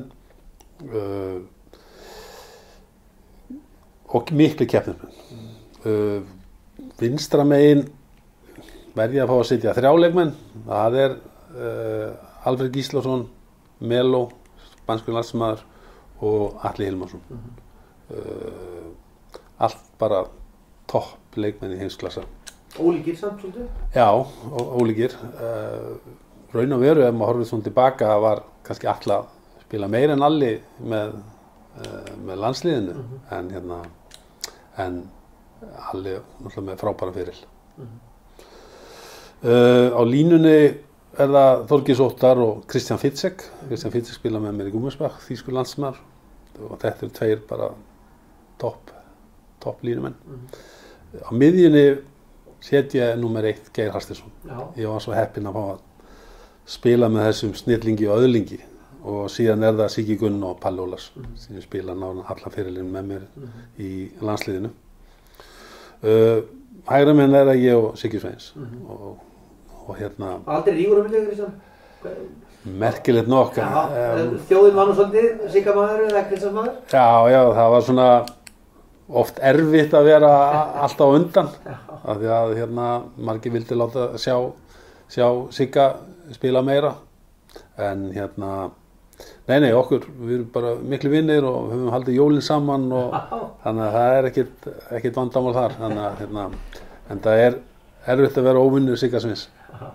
og miklu keppnismenn. Vinstra megin verð ég að fá að setja 3 leikmenn. Það Alfred Gíslason, Melo, spanskur landsmaður og Atli Hilmarsson. Allt bara topp leikmenn í heimsklassa. Ólíkir samt svolítið? Já, ólíkir. Raun og veru ef maður horfir svona tilbaka var kannski Atli að spila meira en Alli með landsliðinu en Alli náttúrulega með frábæra fyrir. Á línunni það Þorgils Óttar og Kristján Fitzek. Kristján Fitzek spila með mér í Guðmundsbakk, þýskur landsmaður og þetta 2 bara topp línumenn. Á miðjunni set ég númer 1 Geir Hafsteinsson. Ég var svo heppinn að fá að spila með þessum snillingi og öðlingi og síðan það Siggi Gunn og Palli Ólafs sem spila náðan allan fyrirliðin með mér í landsliðinu. Hægra menn það ég og Siggi Sveins og Aldrei rígur á milli, Kristján? Merkilegt nokk. Þjóðin var nú svolítið Sigga-maður eða Kristjáns-maður? Já, það var svona oft erfitt að vera alltaf á undan af því að margir vildi láta sjá Sigga spila meira en nei, okkur, við erum bara miklu vinnir og við höfum haldið jólin saman og þannig að það ekkert vandamál þar en það erfitt að vera óvinnur Sigga Sveins.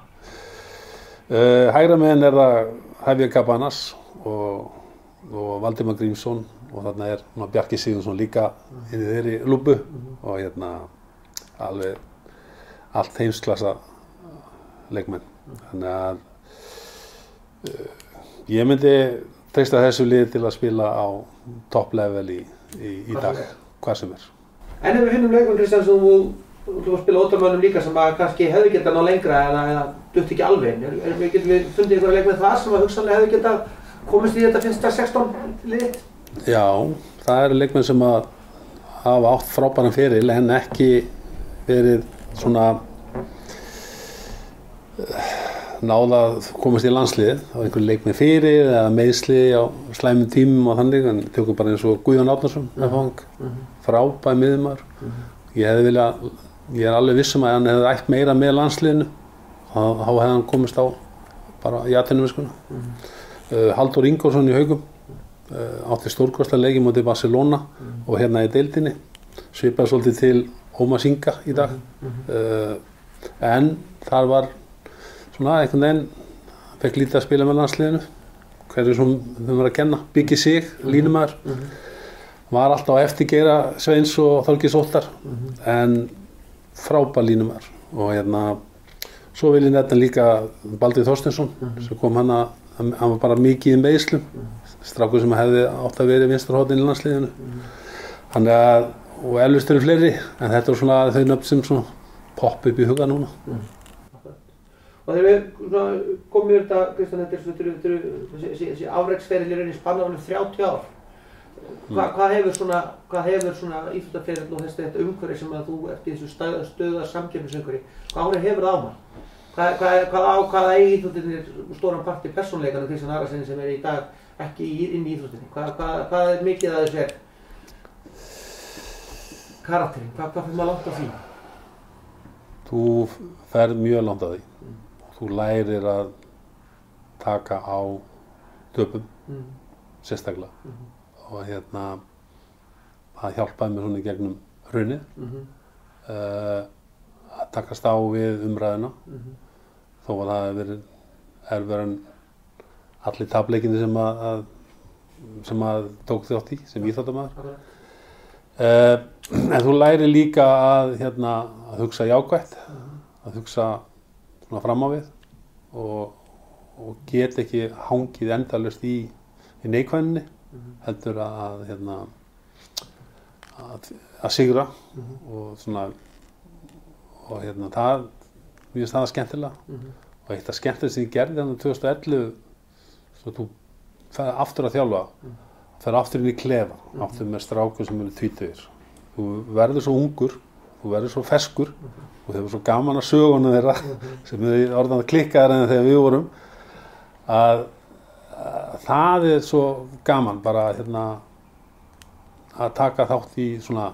Hægra megin það Hæfja Cabanas og Valdimar Grímsson og þarna Bjarki Sigurðsson líka inn í þeirri lúbu og alveg allt heimsklassa leikmenn. Þannig að ég myndi treysta þessu liði til að spila á topp level í dag, hvað sem En ef við finnum leikmenn, Kristján, sem þú spila ótalmönnum líka sem að kannski hefði getað ná lengra eða dutt ekki alveg. Getum við fundið einhverja leikmenn þar sem að hugsanlega hefði getað komist í þetta fyrsta 16 liðið? Já, það leikmenn sem að hafa átt frábæran feril en ekki verið svona náða að komast í landsliðið á einhverju leikmenn fyrir eða meiðsli á slæmum tímum og þannig, en tökum bara eins og Guðjón Árnason frábær miðjumaður. Ég alveg vissum að hann hefði ætt meira með landsliðinu þá hefði hann komist á bara í atvinnumennskunni. Halldór Ingólfsson í Haugum átti stórkostlega leiki móti Barcelona og í deildinni svipaði svolítið til Ómars Inga í dag en þar var svona einhvern veginn fekk lítið að spila með landsliðinu hverju sem þau var að kenna Biggi Sig, línumæður var alltaf á eftir Geira Sveins og Þorgils Óttar en frábær línumar og svo vil ég nefna líka Baldur Þorsteinsson sem kom hann var bara mikið í meiðslum strákur sem hefði átt að vera í vinstra horni í landsliðinu og eflaust eru fleiri en þetta er svona þau nöfn sem svona popp upp í huga núna. Og þegar við komum yfir þetta, Kristján, þetta er þessi afreksferil í rauninni spannar 30 ár. Hvað hefur svona íþróttaferill og þetta umhverfi sem að þú ert í þessu stöðuga samkeppnisumhverfi, hvað áhrif hefur það á mann? Hvað eigi íþróttirnir stóran part í persónuleikanum Kristján Arasyni sem í dag ekki inn í íþróttinni? Hvað er mikið að þessu karakterinn? Hvað fyrir maður langt á því? Þú ferð mjög langt á því. Þú lærir að taka á töpum, sérstaklega. Og það hjálpaði mér svona í gegnum hrunið að takast á við umræðuna þó að það hefur verið erfiðara en allir tapleikinni sem að tók þátt í sem íþróttamaður. En þú lærir líka að hugsa jákvætt, að hugsa svona fram á við og get ekki hangið endalaust í neikvæðninni heldur að sigra og svona og það mér finnst það skemmtilega og eitt af skemmtilega sem ég gerði 2011 svo þú ferð aftur að þjálfa ferð aftur inn í klefa aftur með strákur sem eru 20 þú verður svo ungur þú verður svo ferskur og hefur svo gaman að söguna þeirra sem er orðan að klikka þeirra en þegar við vorum að það er svo gaman bara að taka þátt í svona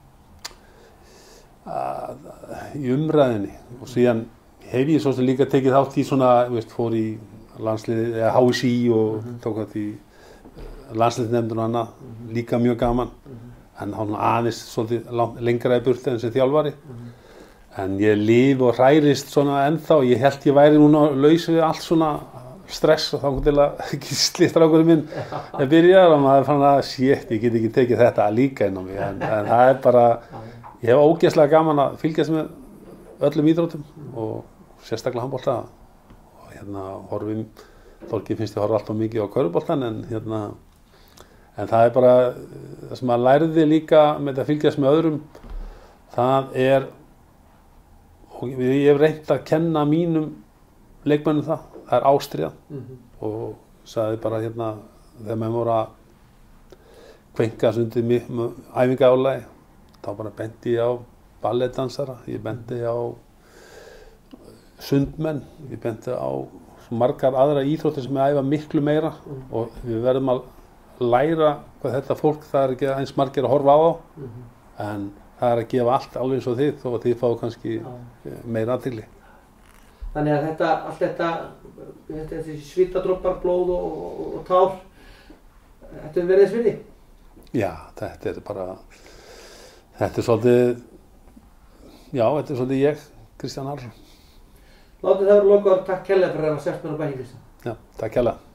í umræðinni og síðan hef ég svo sem líka tekið þátt í svona fór í landsliðið eða HSI og tók þátt í landsliðsnefndin og annað líka mjög gaman en þá aðeins svolítið lengra í burtu en sem þjálfari en ég lifi og hrærist svona ennþá ég held ég væri núna laus við allt svona stress og þá til að slistrákurinn minn byrjar og maður fann að shit, ég get ekki tekið þetta líka inn á mig en það er bara ég hef ógeðslega gaman að fylgjast með öllum íþróttum og sérstaklega handbolta og horfum Þorgeir finnst ég horfa alltaf mikið á körfuboltann en það er bara það sem maður lærði líka með að fylgjast með öðrum það er og ég hef reynt að kenna mínum leikmönnum það er ástríðan og sagði bara þegar maður voru að kvenkast undir æfingaálagi þá bara benti ég á ballettdansara, ég benti á sundmenn, ég benti á margar aðra íþróttir sem æfa miklu meira og við verðum að læra hvað þetta fólk það er ekki eins margir að horfa á þá en það er að gefa allt alveg eins og þið þó að þið fáu kannski meira athygli. Þannig að allt þetta svitadroppar, blóð og tár, þetta hefur verið þess virði? Já, þetta er bara, þetta er svolítið, ég, Kristján Arason. Látið það vera lokaorð, takk kærlega fyrir að sérst mér á bæði, Kristján. Já, takk kærlega.